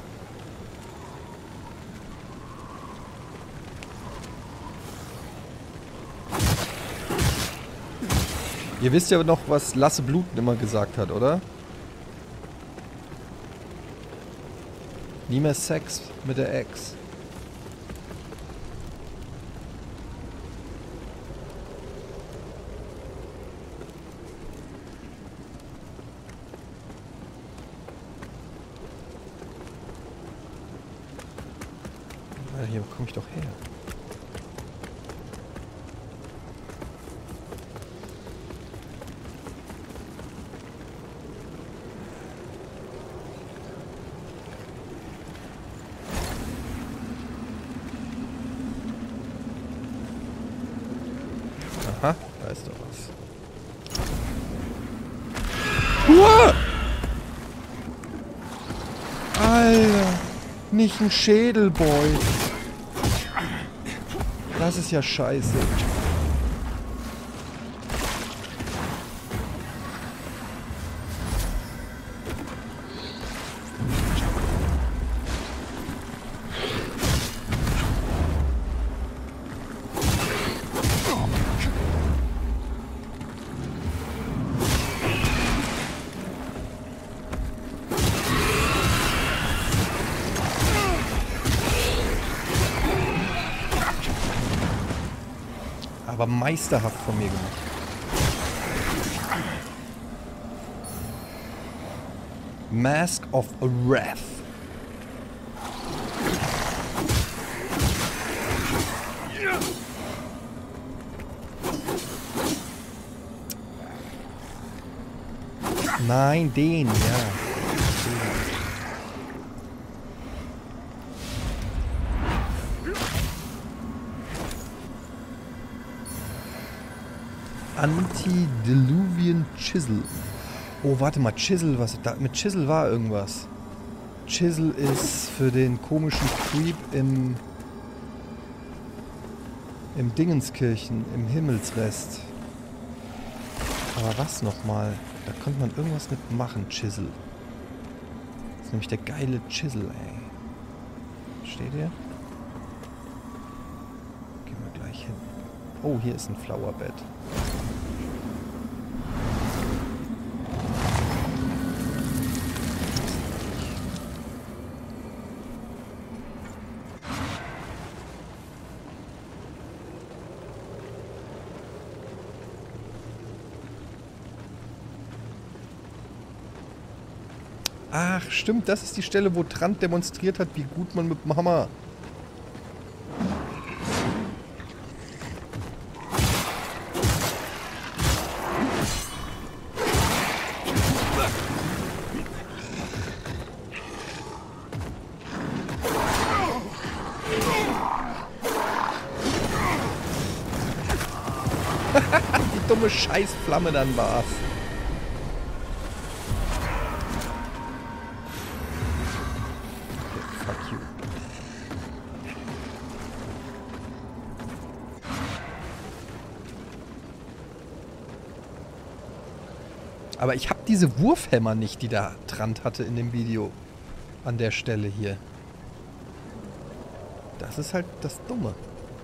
Ihr wisst ja noch, was Lasse Bluten immer gesagt hat, oder? Nie mehr Sex mit der Ex. Hier komme ich doch her. Aha, da ist doch was. Uah! Alter, nicht ein Schädelboy. Das ist ja scheiße. Aber meisterhaft von mir gemacht. Mask of Wrath. Nein, den, ja. Anti-Diluvian Chisel. Oh, warte mal, Chisel, was da mit Chisel war irgendwas. Chisel ist für den komischen Creep im Dingenskirchen, im Himmelsrest. Aber was nochmal? Da konnte man irgendwas mit machen, Chisel. Das ist nämlich der geile Chisel, ey. Steht ihr? Gehen wir gleich hin. Oh, hier ist ein Flowerbed. Ach, stimmt, das ist die Stelle, wo Trant demonstriert hat, wie gut man mit dem Hammer... Die dumme Scheißflamme dann war's. Aber ich habe diese Wurfhämmer nicht, die da Trant hatte in dem Video. An der Stelle hier. Das ist halt das Dumme.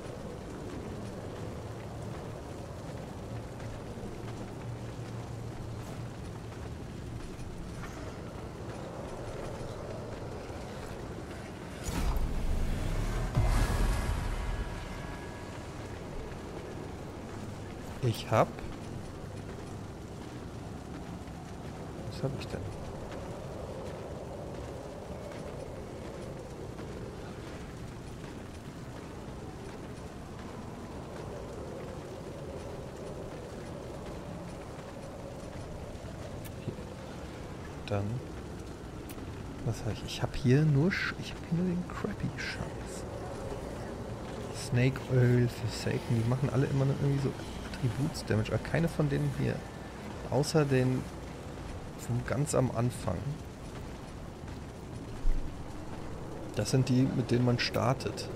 Ich hab... Was hab ich denn? Dann... Was habe ich? Ich habe hier nur den crappy Scheiß. Snake Oil, Forsaken, die machen alle immer noch irgendwie so Attributs-Damage, aber keine von denen hier. Außer den von ganz am Anfang. Das sind die, mit denen man startet.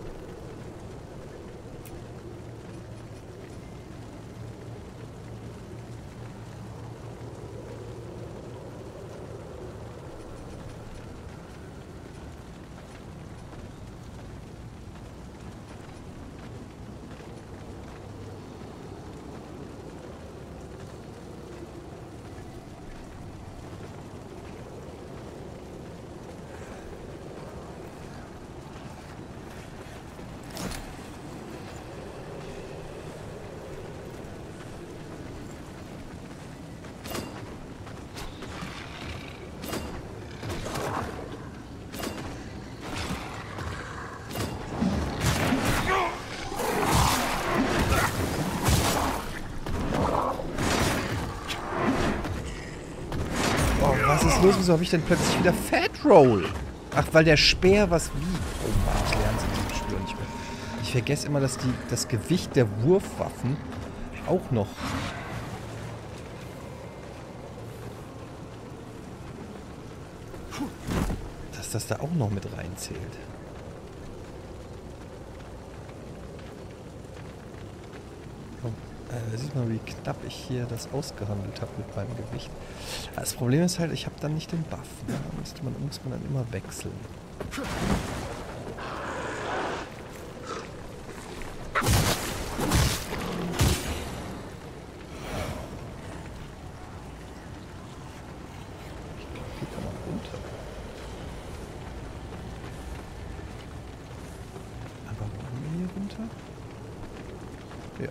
Was ist los? Wieso habe ich denn plötzlich wieder Fat Roll? Ach, weil der Speer was wiegt. Oh Mann, ich lerne sie zu spüren nicht mehr. Ich vergesse immer, dass das Gewicht der Wurfwaffen auch noch... Dass das da auch noch mit reinzählt. Sieht mal, wie knapp ich hier das ausgehandelt habe mit meinem Gewicht. Das Problem ist halt, ich habe dann nicht den Buff. Da muss man dann immer wechseln. Hier kann man runter. Aber wollen wir hier runter? Ja.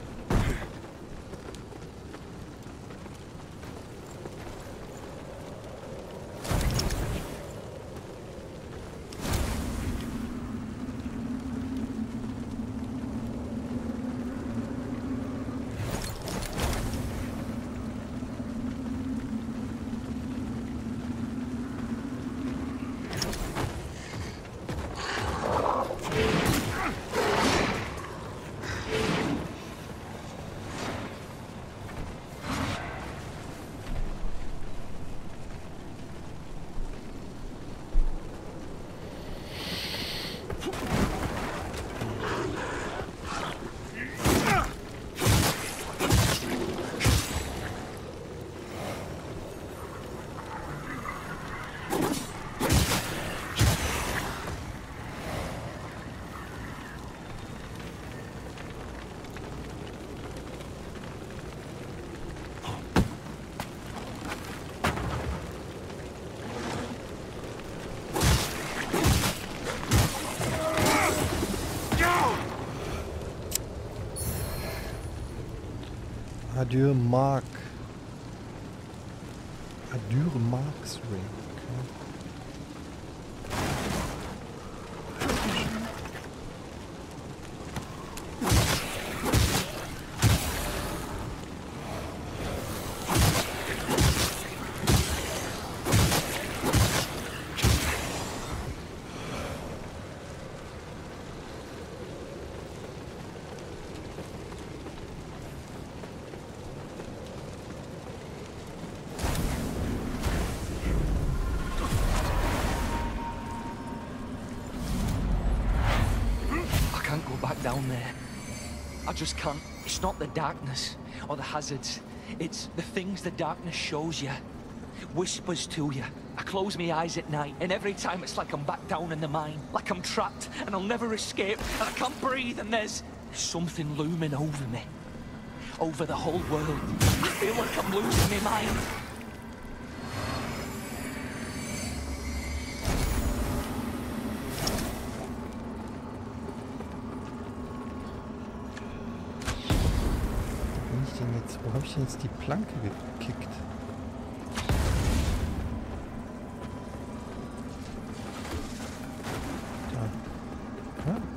Adieu Mark. Adieu Mark's Ring. Okay. Down there. I just can't. It's not the darkness or the hazards. It's the things the darkness shows you. Whispers to you. I close my eyes at night, and every time it's like I'm back down in the mine. Like I'm trapped, and I'll never escape, and I can't breathe, and there's something looming over me. Over the whole world. I feel like I'm losing my mind. Wo habe ich denn jetzt die Planke gekickt? Da. Ja.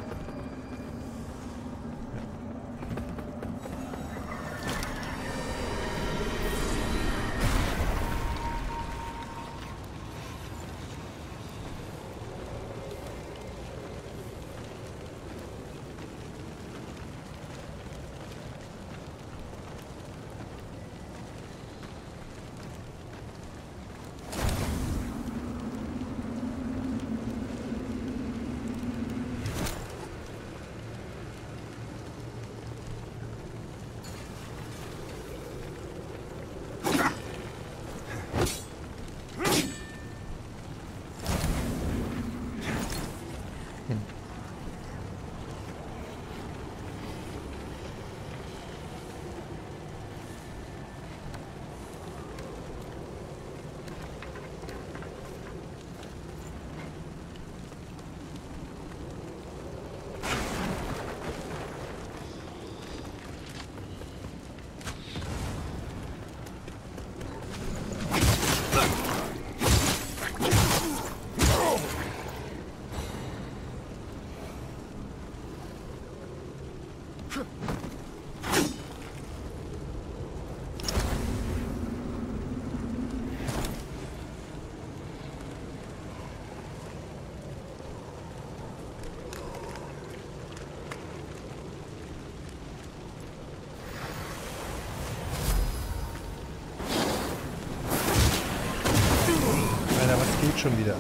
Geht schon wieder.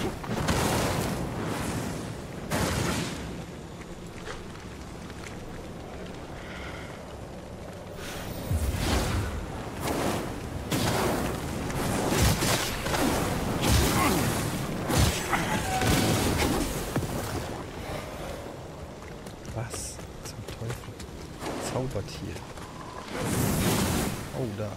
Was zum Teufel? Zaubertier. Oh, da.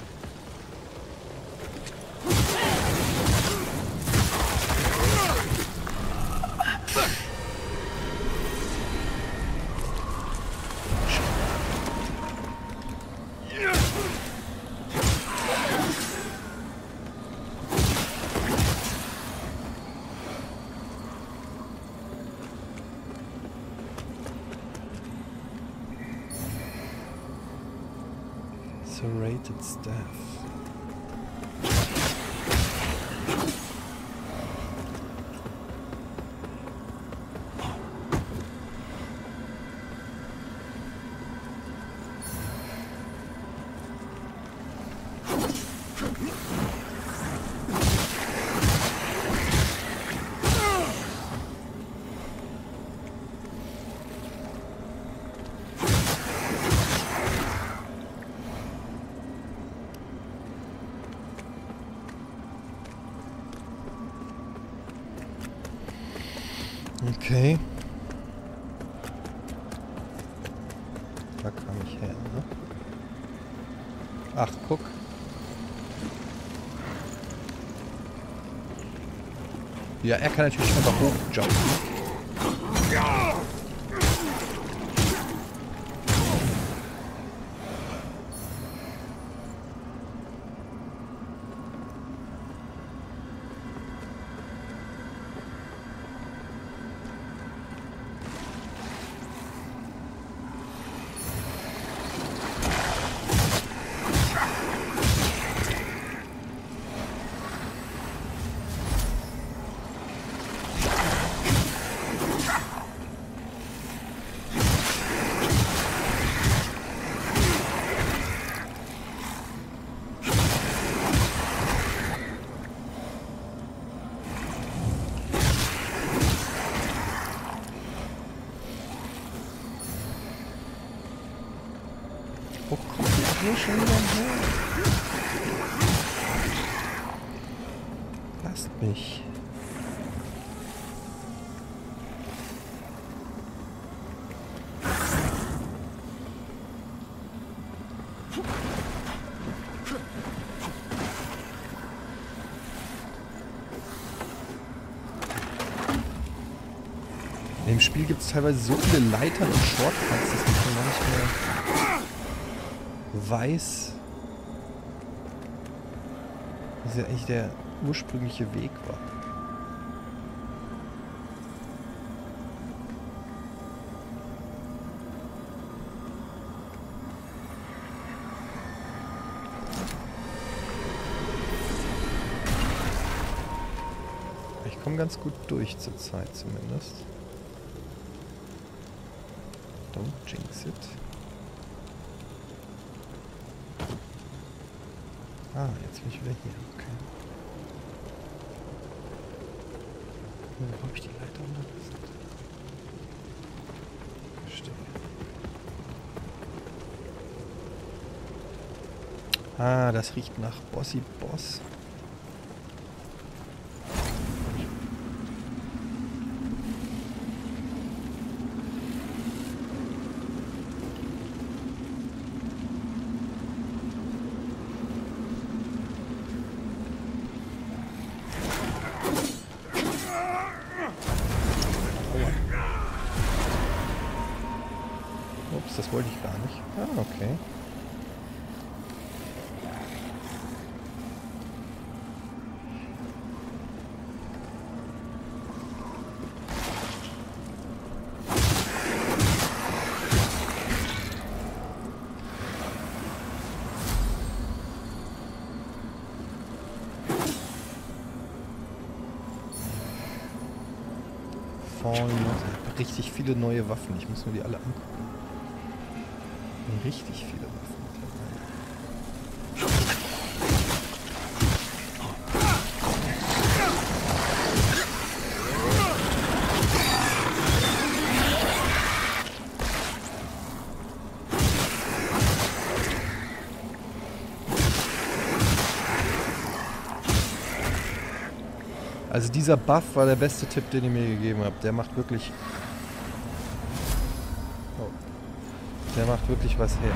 Serrated staff. Okay. Da kam ich her, ne? Ach, guck. Ja, er kann natürlich einfach hochjumpen. Ja! hier schon wieder her? Lasst mich. In dem Spiel gibt es teilweise so viele Leitern und Shortcuts, dass ich gar nicht mehr weiß, was ja eigentlich der ursprüngliche Weg war. Ich komme ganz gut durch zur Zeit zumindest. Don't jinx it. Ah, jetzt bin ich wieder hier. Okay. Wo habe ich die Leiter unterlassen? Verstehe. Ah, das riecht nach Bossy Boss. Ups, das wollte ich gar nicht. Ah, okay. Richtig viele neue Waffen. Ich muss mir die alle angucken. Richtig viele Waffen mittlerweile. Also dieser Buff war der beste Tipp, den ihr mir gegeben habt. Der macht wirklich... Oh. Der macht wirklich was her.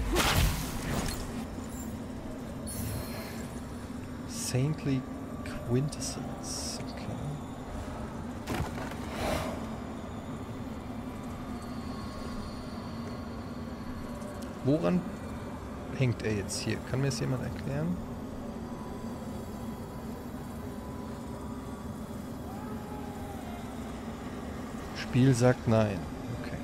Saintly Quintessence. Okay. Woran hängt er jetzt hier? Kann mir das jemand erklären? Spiel sagt nein. Okay.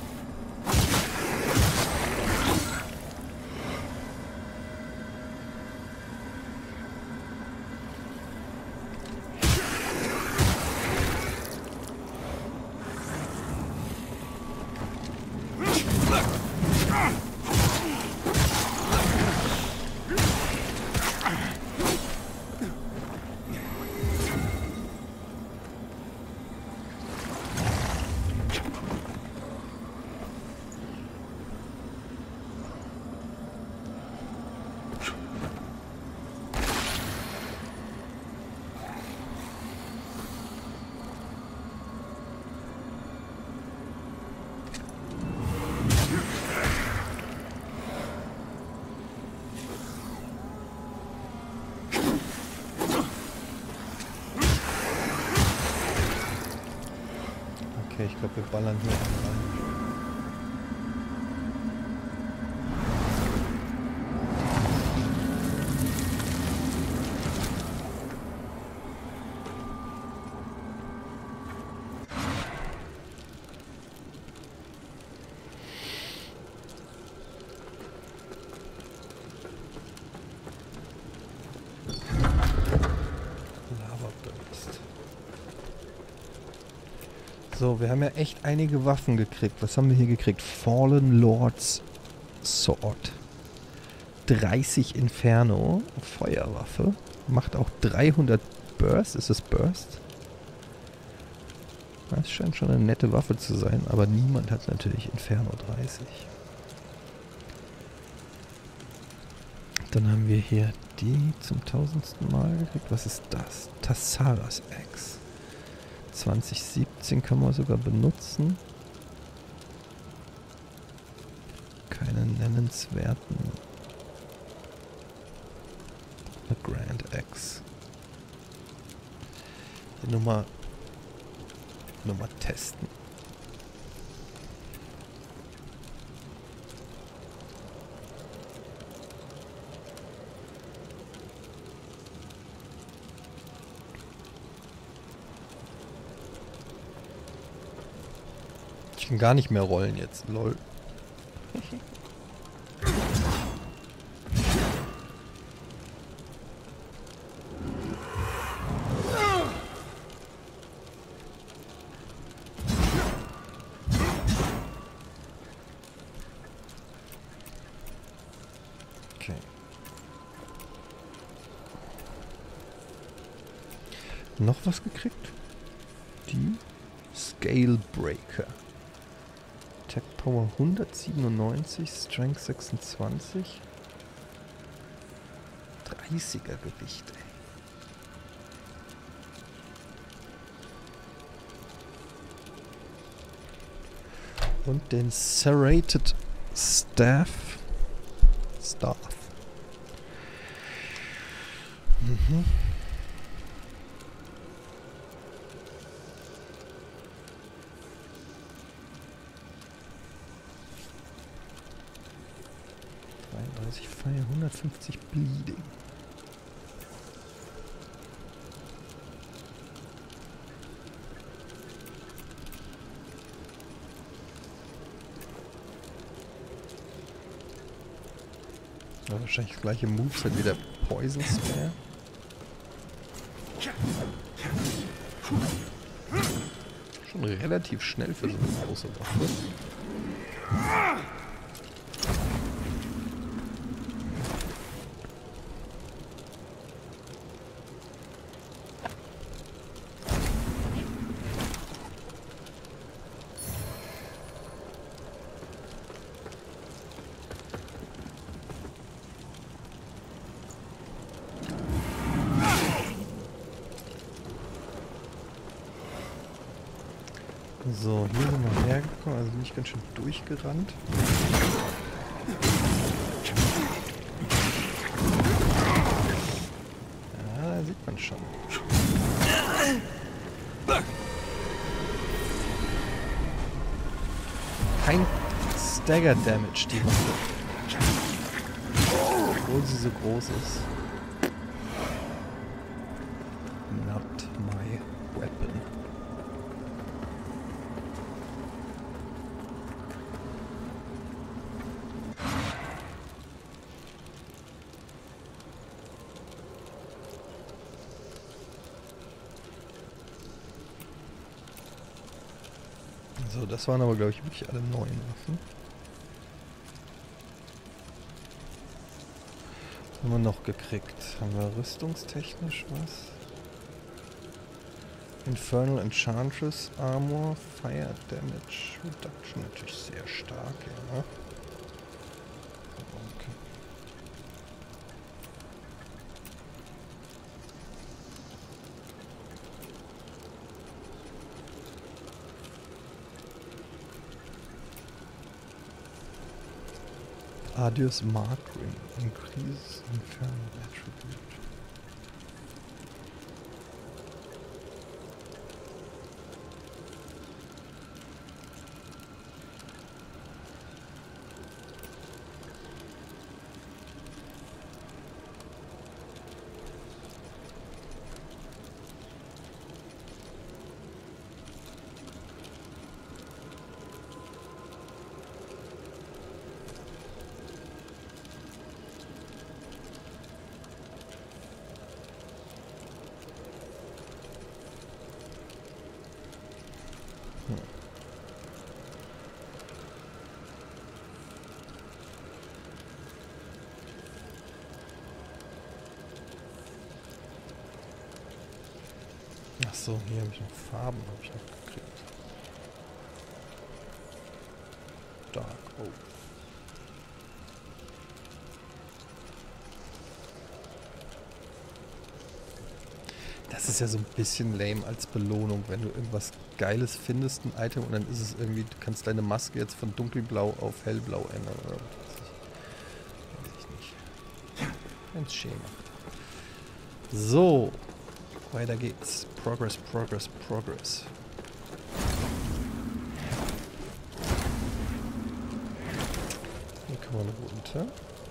Okay, ich glaube, wir ballern hier rein. So, wir haben ja echt einige Waffen gekriegt. Was haben wir hier gekriegt? Fallen Lord's Sword. 30 Inferno. Feuerwaffe. Macht auch 300 Burst. Ist es Burst? Das scheint schon eine nette Waffe zu sein, aber niemand hat natürlich Inferno 30. Dann haben wir hier die zum 1000. Mal gekriegt. Was ist das? Tassaras Axe. 2017 kann man sogar benutzen. Keine nennenswerten. Eine Grand Axe. Die Nummer testen. Ich kann gar nicht mehr rollen jetzt, lol. Okay. Noch was gekriegt? Die Scale Breaker. Attack Power 197, Strength 26. 30er Gewicht, ey. Und den Serrated Staff. Mhm. Fire, 150 Bleeding. Ja, wahrscheinlich das gleiche Moveset wie der Poison Spare. Schon relativ schnell für so eine große Waffe. So, hier sind wir hergekommen, also bin ich ganz schön durchgerannt. Ja, da sieht man schon. Kein Stagger Damage, die Waffe. Obwohl sie so groß ist. Not my weapon. So, das waren aber, glaube ich, wirklich alle neuen Waffen. Was haben wir noch gekriegt? Haben wir rüstungstechnisch was? Infernal Enchantress Armor, Fire Damage Reduction, natürlich sehr stark, ja. Okay. Adios Mark Ring, increases Infernal Attribute. Ach so, hier habe ich noch Farben, habe ich noch gekriegt. Dark Oak. Das ist ja so ein bisschen lame als Belohnung, wenn du irgendwas Geiles findest, ein Item, und dann ist es irgendwie, du kannst deine Maske jetzt von dunkelblau auf hellblau ändern oder was weiß ich nicht. Ganz schön macht. So, weiter geht's. Progress, Progress, Progress. Hier kann man runter.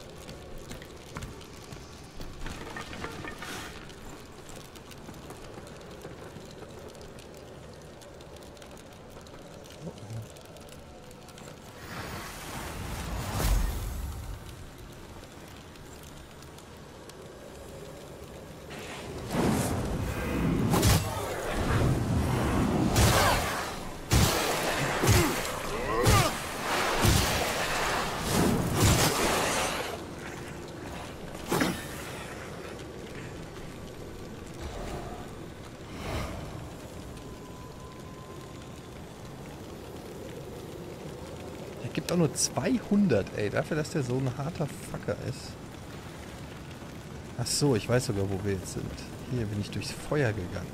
Gibt auch nur 200, ey, dafür, dass der so ein harter Fucker ist. Ach so, ich weiß sogar, wo wir jetzt sind. Hier bin ich durchs Feuer gegangen.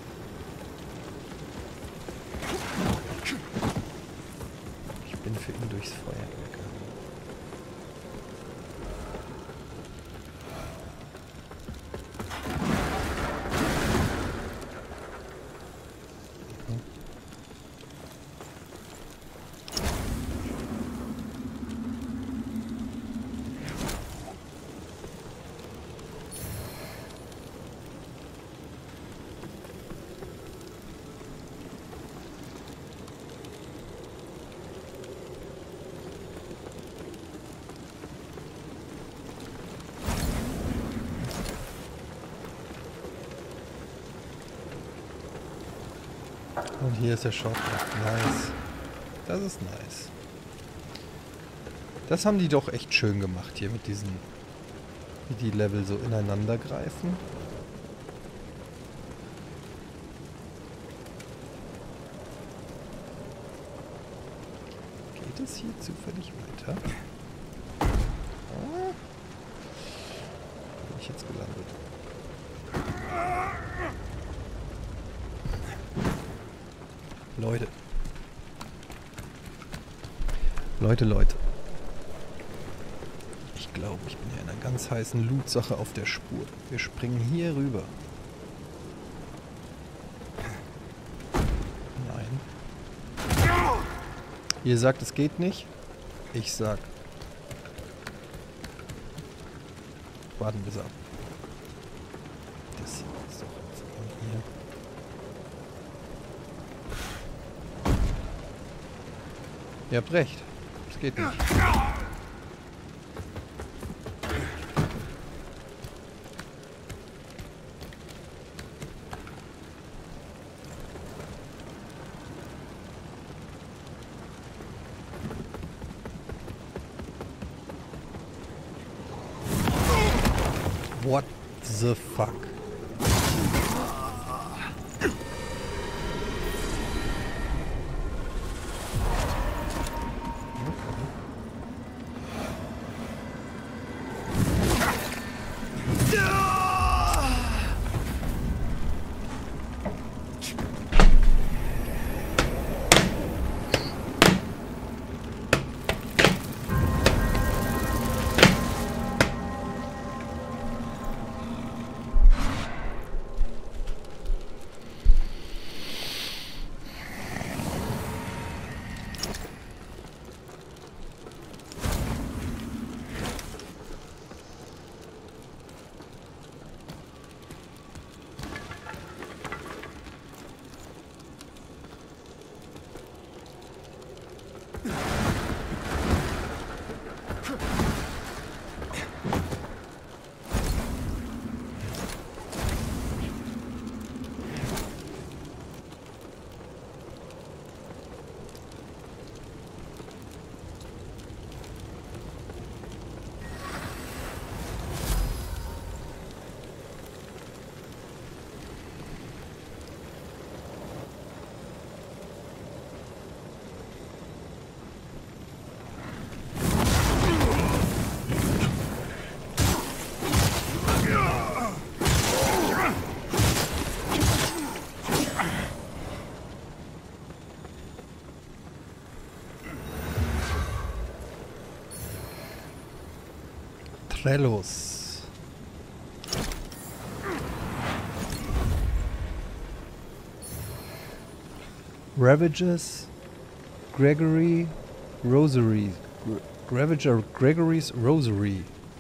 Ich bin für ihn durchs Feuer gegangen. Und hier ist der Shop. Nice. Das ist nice. Das haben die doch echt schön gemacht hier mit diesen, wie die Level so ineinander greifen. Geht es hier zufällig weiter? Ah. Wo bin ich jetzt gelandet? Leute. Leute. Ich glaube, ich bin hier in einer ganz heißen Loot-Sache auf der Spur. Wir springen hier rüber. Nein. Ihr sagt, es geht nicht. Ich sag. Warten bis ab. Das ist doch hier. Ihr habt recht. Es geht nicht. What the fuck? Schnell los. Ravages, Gregory, Rosary. Ravager Gregory's Rosary.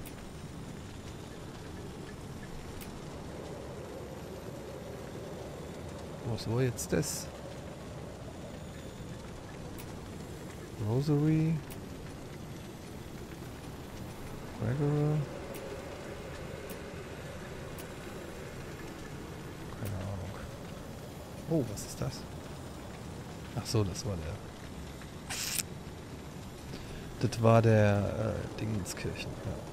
Was war jetzt das? Rosary. Gregory. Keine Ahnung. Oh, was ist das? Ach so, das war der. Das war der Dingenskirchen.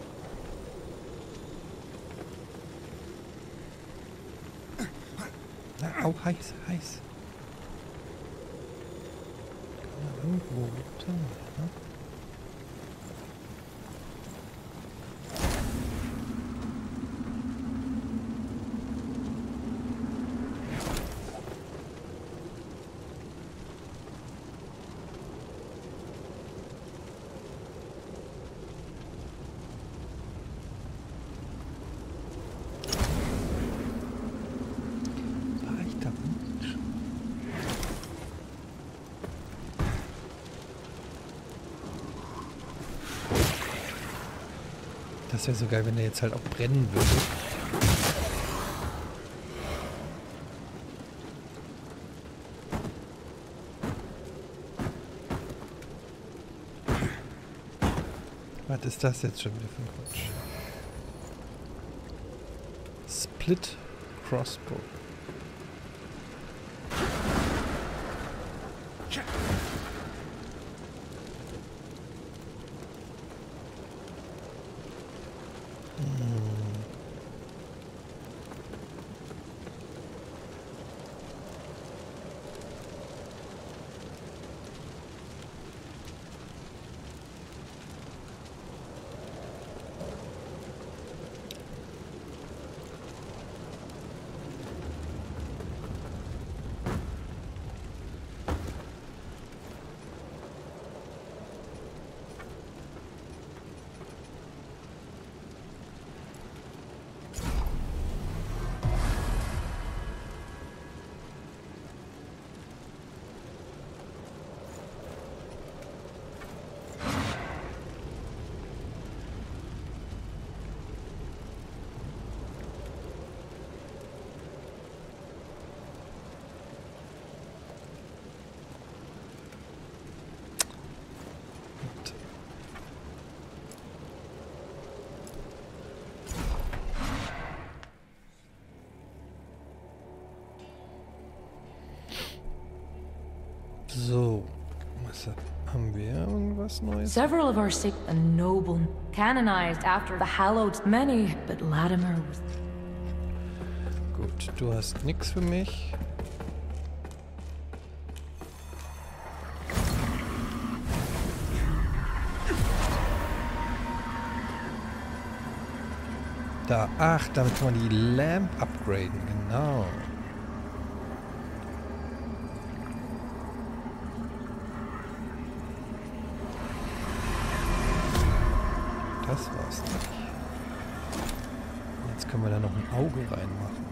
Ja. Na, au, heiß, heiß. Kann man irgendwo runter, ne? Das wäre so geil, wenn der jetzt halt auch brennen würde. Was ist das jetzt schon wieder für ein Quatsch? Split Crossbow. So, was haben wir irgendwas Neues? Several of our sick and noble canonized after the hallowed many, but Latimer was... Gut, du hast nix für mich. Da, ach, damit kann man die Lamp upgraden, genau. Das war's nicht. Jetzt können wir da noch ein Auge reinmachen.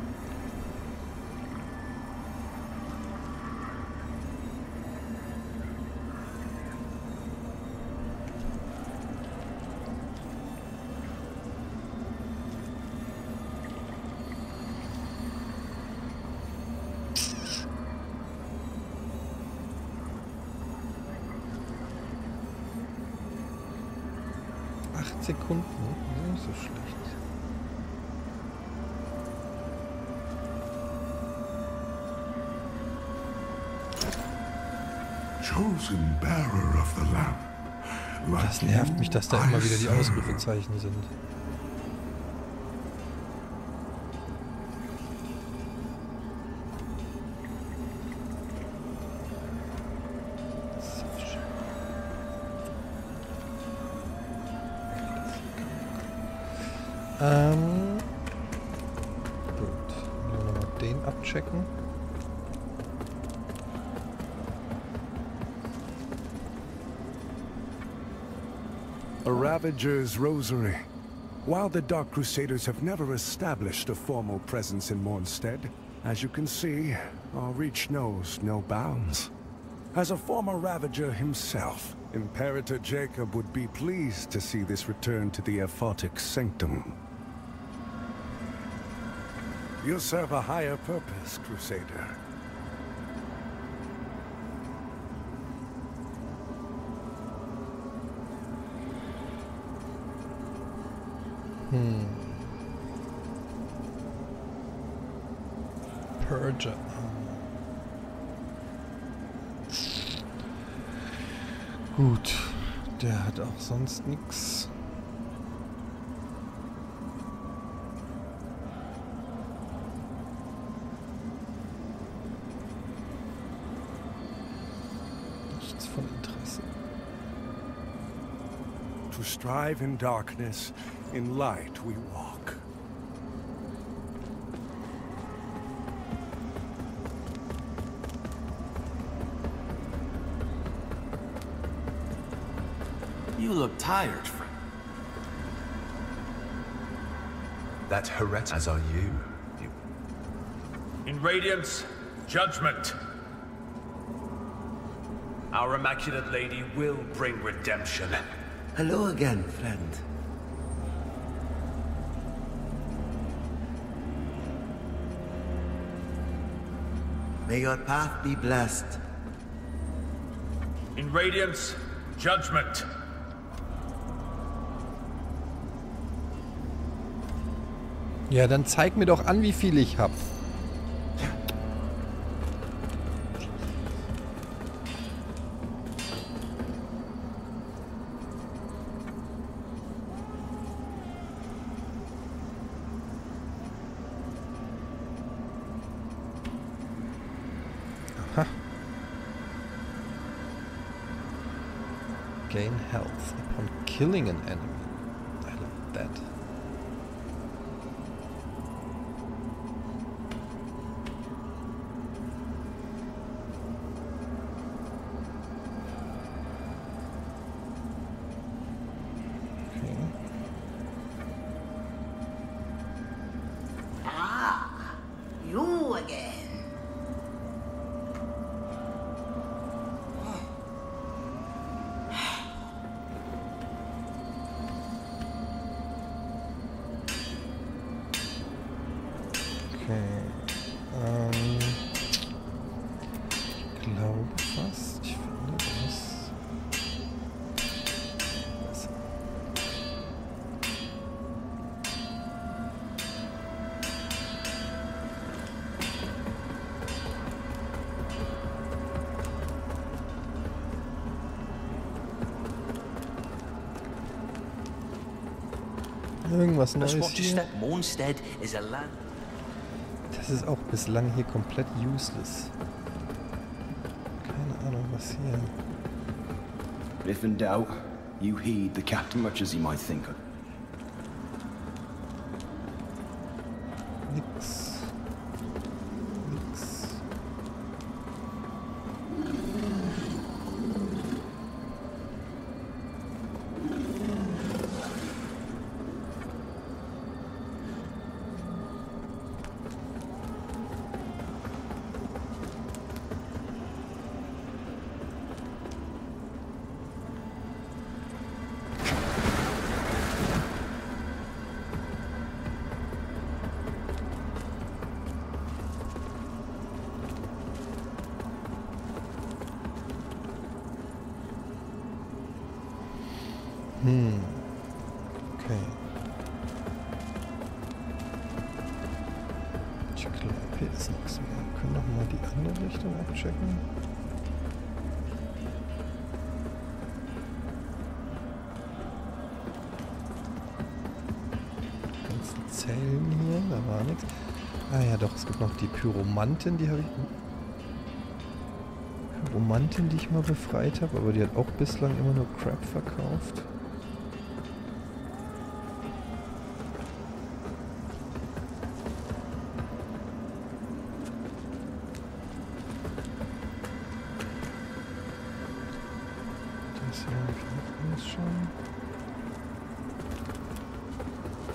Sekunden, nicht so schlecht. Chosen bearer of the lamp. Das nervt mich, dass da immer wieder die Ausrufezeichen sind. Gut. Nochmal den abchecken. A Ravager's Rosary. While the Dark Crusaders have never established a formal presence in Mornstead, as you can see, our reach knows no bounds. As a former Ravager himself, Imperator Jacob would be pleased to see this return to the Aphotic Sanctum. You serve a higher purpose, Crusader. Purger. Gut, der hat auch sonst nichts. Nichts von Interesse. To strive in darkness, in light we walk. You look tired, friend. That Heret, as are you. In Radiance, judgment. Our Immaculate Lady will bring redemption. Hello again, friend. May your path be blessed. In Radiance, judgment. Ja, dann zeig mir doch an, wie viel ich hab. Aha. Gain health upon killing an enemy. I love that. You again. Okay. Ich glaube fast, ich finde das. Besser. Irgendwas Neues hier. Mornstead is a land. Das ist auch bislang hier komplett useless. Keine Ahnung, was hier... If in doubt, you heed the captain much as he might think. Nix. Nix. Okay. Ich glaube, hier ist nichts mehr. Wir können noch mal die andere Richtung abchecken. Die ganzen Zellen hier, da war nichts. Ah ja, doch, es gibt noch die Pyromantin, die habe ich... Pyromantin, die ich mal befreit habe, aber die hat auch bislang immer nur Crap verkauft. Das hier habe ich auch alles schon.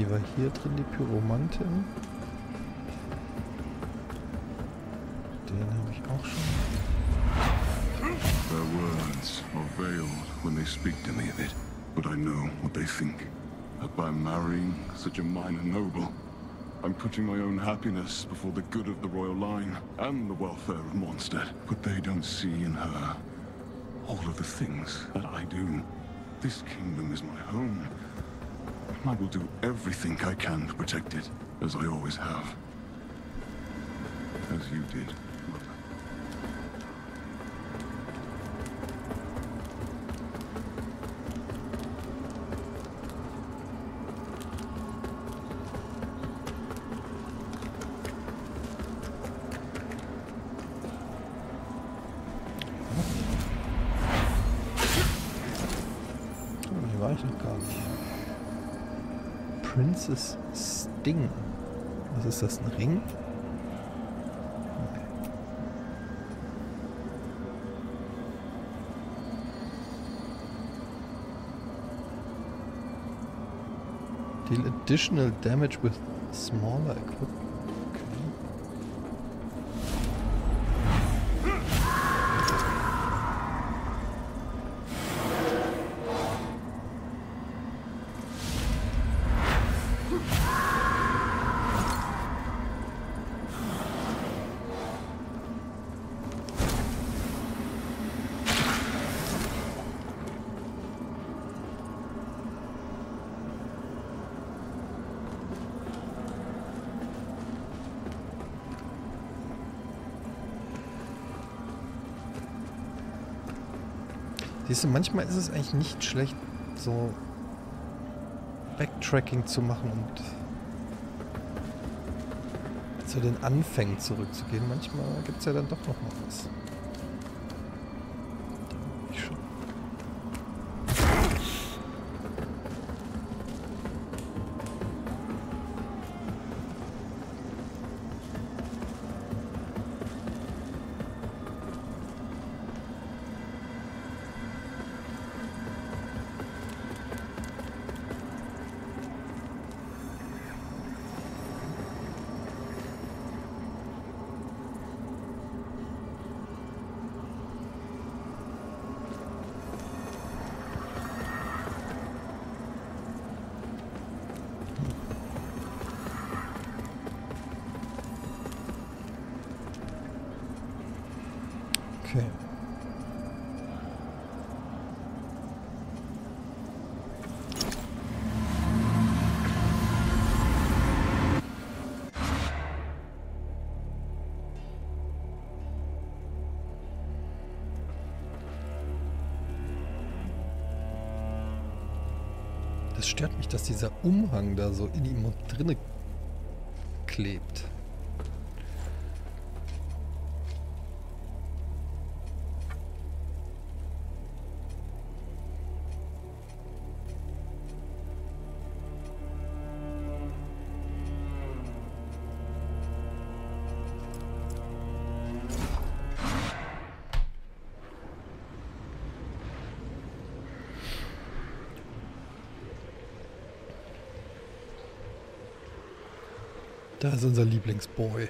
Die war hier drin, die Pyromantin. Den habe ich auch schon. Their words are veiled when they speak to me of it, but I know what they think. That by marrying such a minor noble, I'm putting my own happiness before the good of the royal line and the welfare of Mondstadt. But they don't see in her all of the things that I do. This kingdom is my home. I will do everything I can to protect it, as I always have. As you did, Mother. Oh, hier war ich noch gar nicht. Princess Sting. Was ist das, ein Ring? Deal additional damage with smaller equipment. Siehst du, manchmal ist es eigentlich nicht schlecht, so Backtracking zu machen und zu den Anfängen zurückzugehen. Manchmal gibt es ja dann doch noch mal was. Ich schon. Okay. Das stört mich, dass dieser Umhang da so in ihm drinne klebt. Da ist unser Lieblingsboy.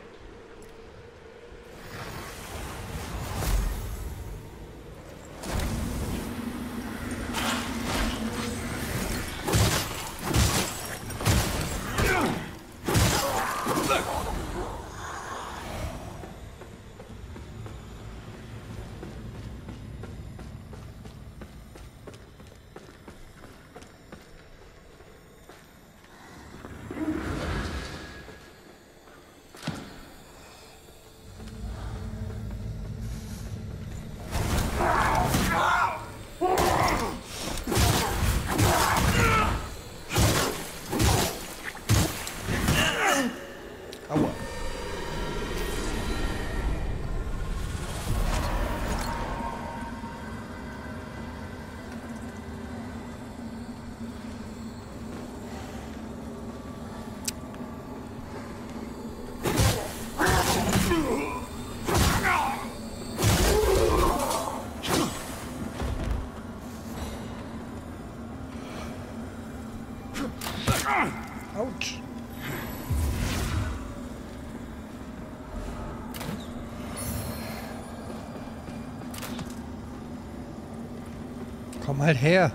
Komm halt her.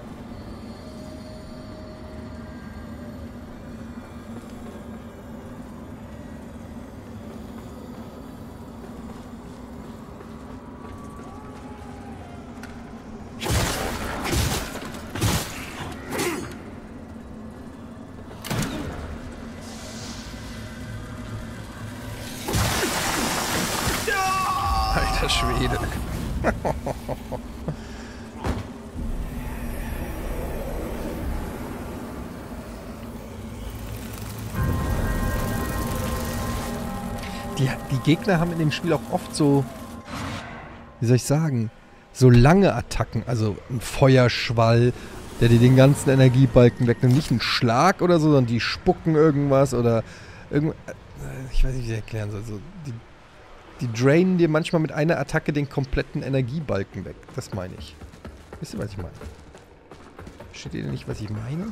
Alter Schwede. Die Gegner haben in dem Spiel auch oft so, wie soll ich sagen, so lange Attacken. Also ein Feuerschwall, der dir den ganzen Energiebalken wegnimmt. Nicht ein Schlag oder so, sondern die spucken irgendwas oder irgendwas. Ich weiß nicht, wie ich das erklären soll. So, die drainen dir manchmal mit einer Attacke den kompletten Energiebalken weg. Das meine ich. Wisst ihr, was ich meine? Versteht ihr denn nicht, was ich meine?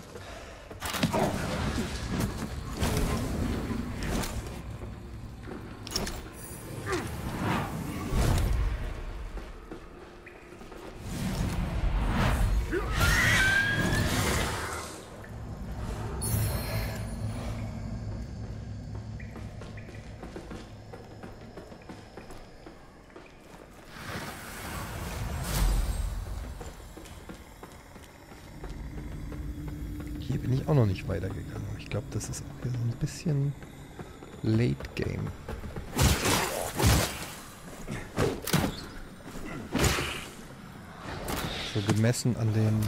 Hier bin ich auch noch nicht weitergegangen. Ich glaube, das ist auch hier so ein bisschen Late Game. So gemessen an dem,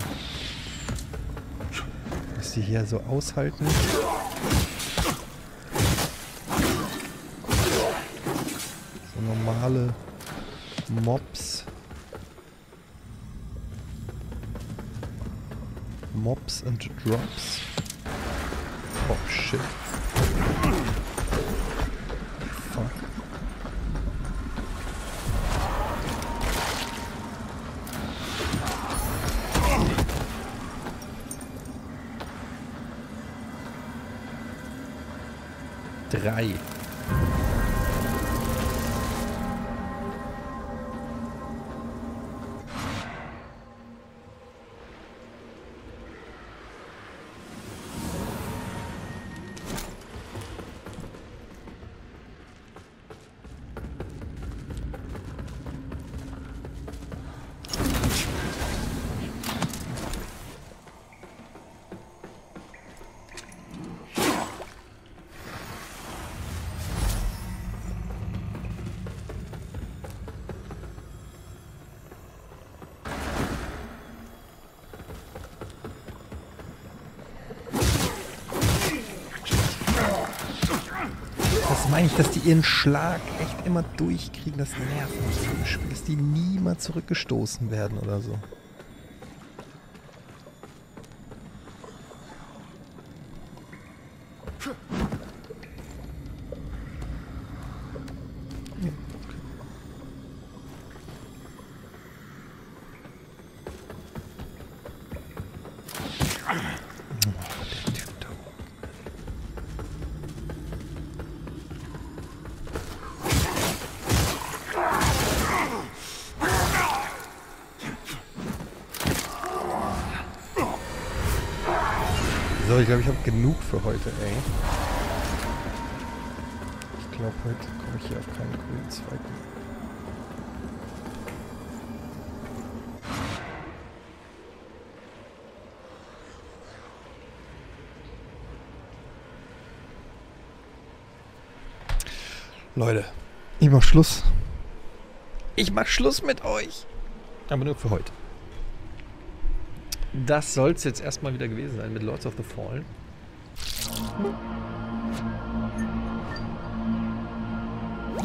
was die hier so aushalten. So normale Mobs. Mobs and Drops. Oh shit. Fuck. Drei. Das meine ich, dass die ihren Schlag echt immer durchkriegen. Das nervt mich im Spiel, dass die nie mal zurückgestoßen werden oder so. So, ich glaube, ich habe genug für heute, ey. Ich glaube, heute komme ich hier auf keinen coolen zweiten. Leute, ich mach Schluss. Ich mach Schluss mit euch. Aber nur für heute. Das soll es jetzt erstmal wieder gewesen sein mit Lords of the Fallen.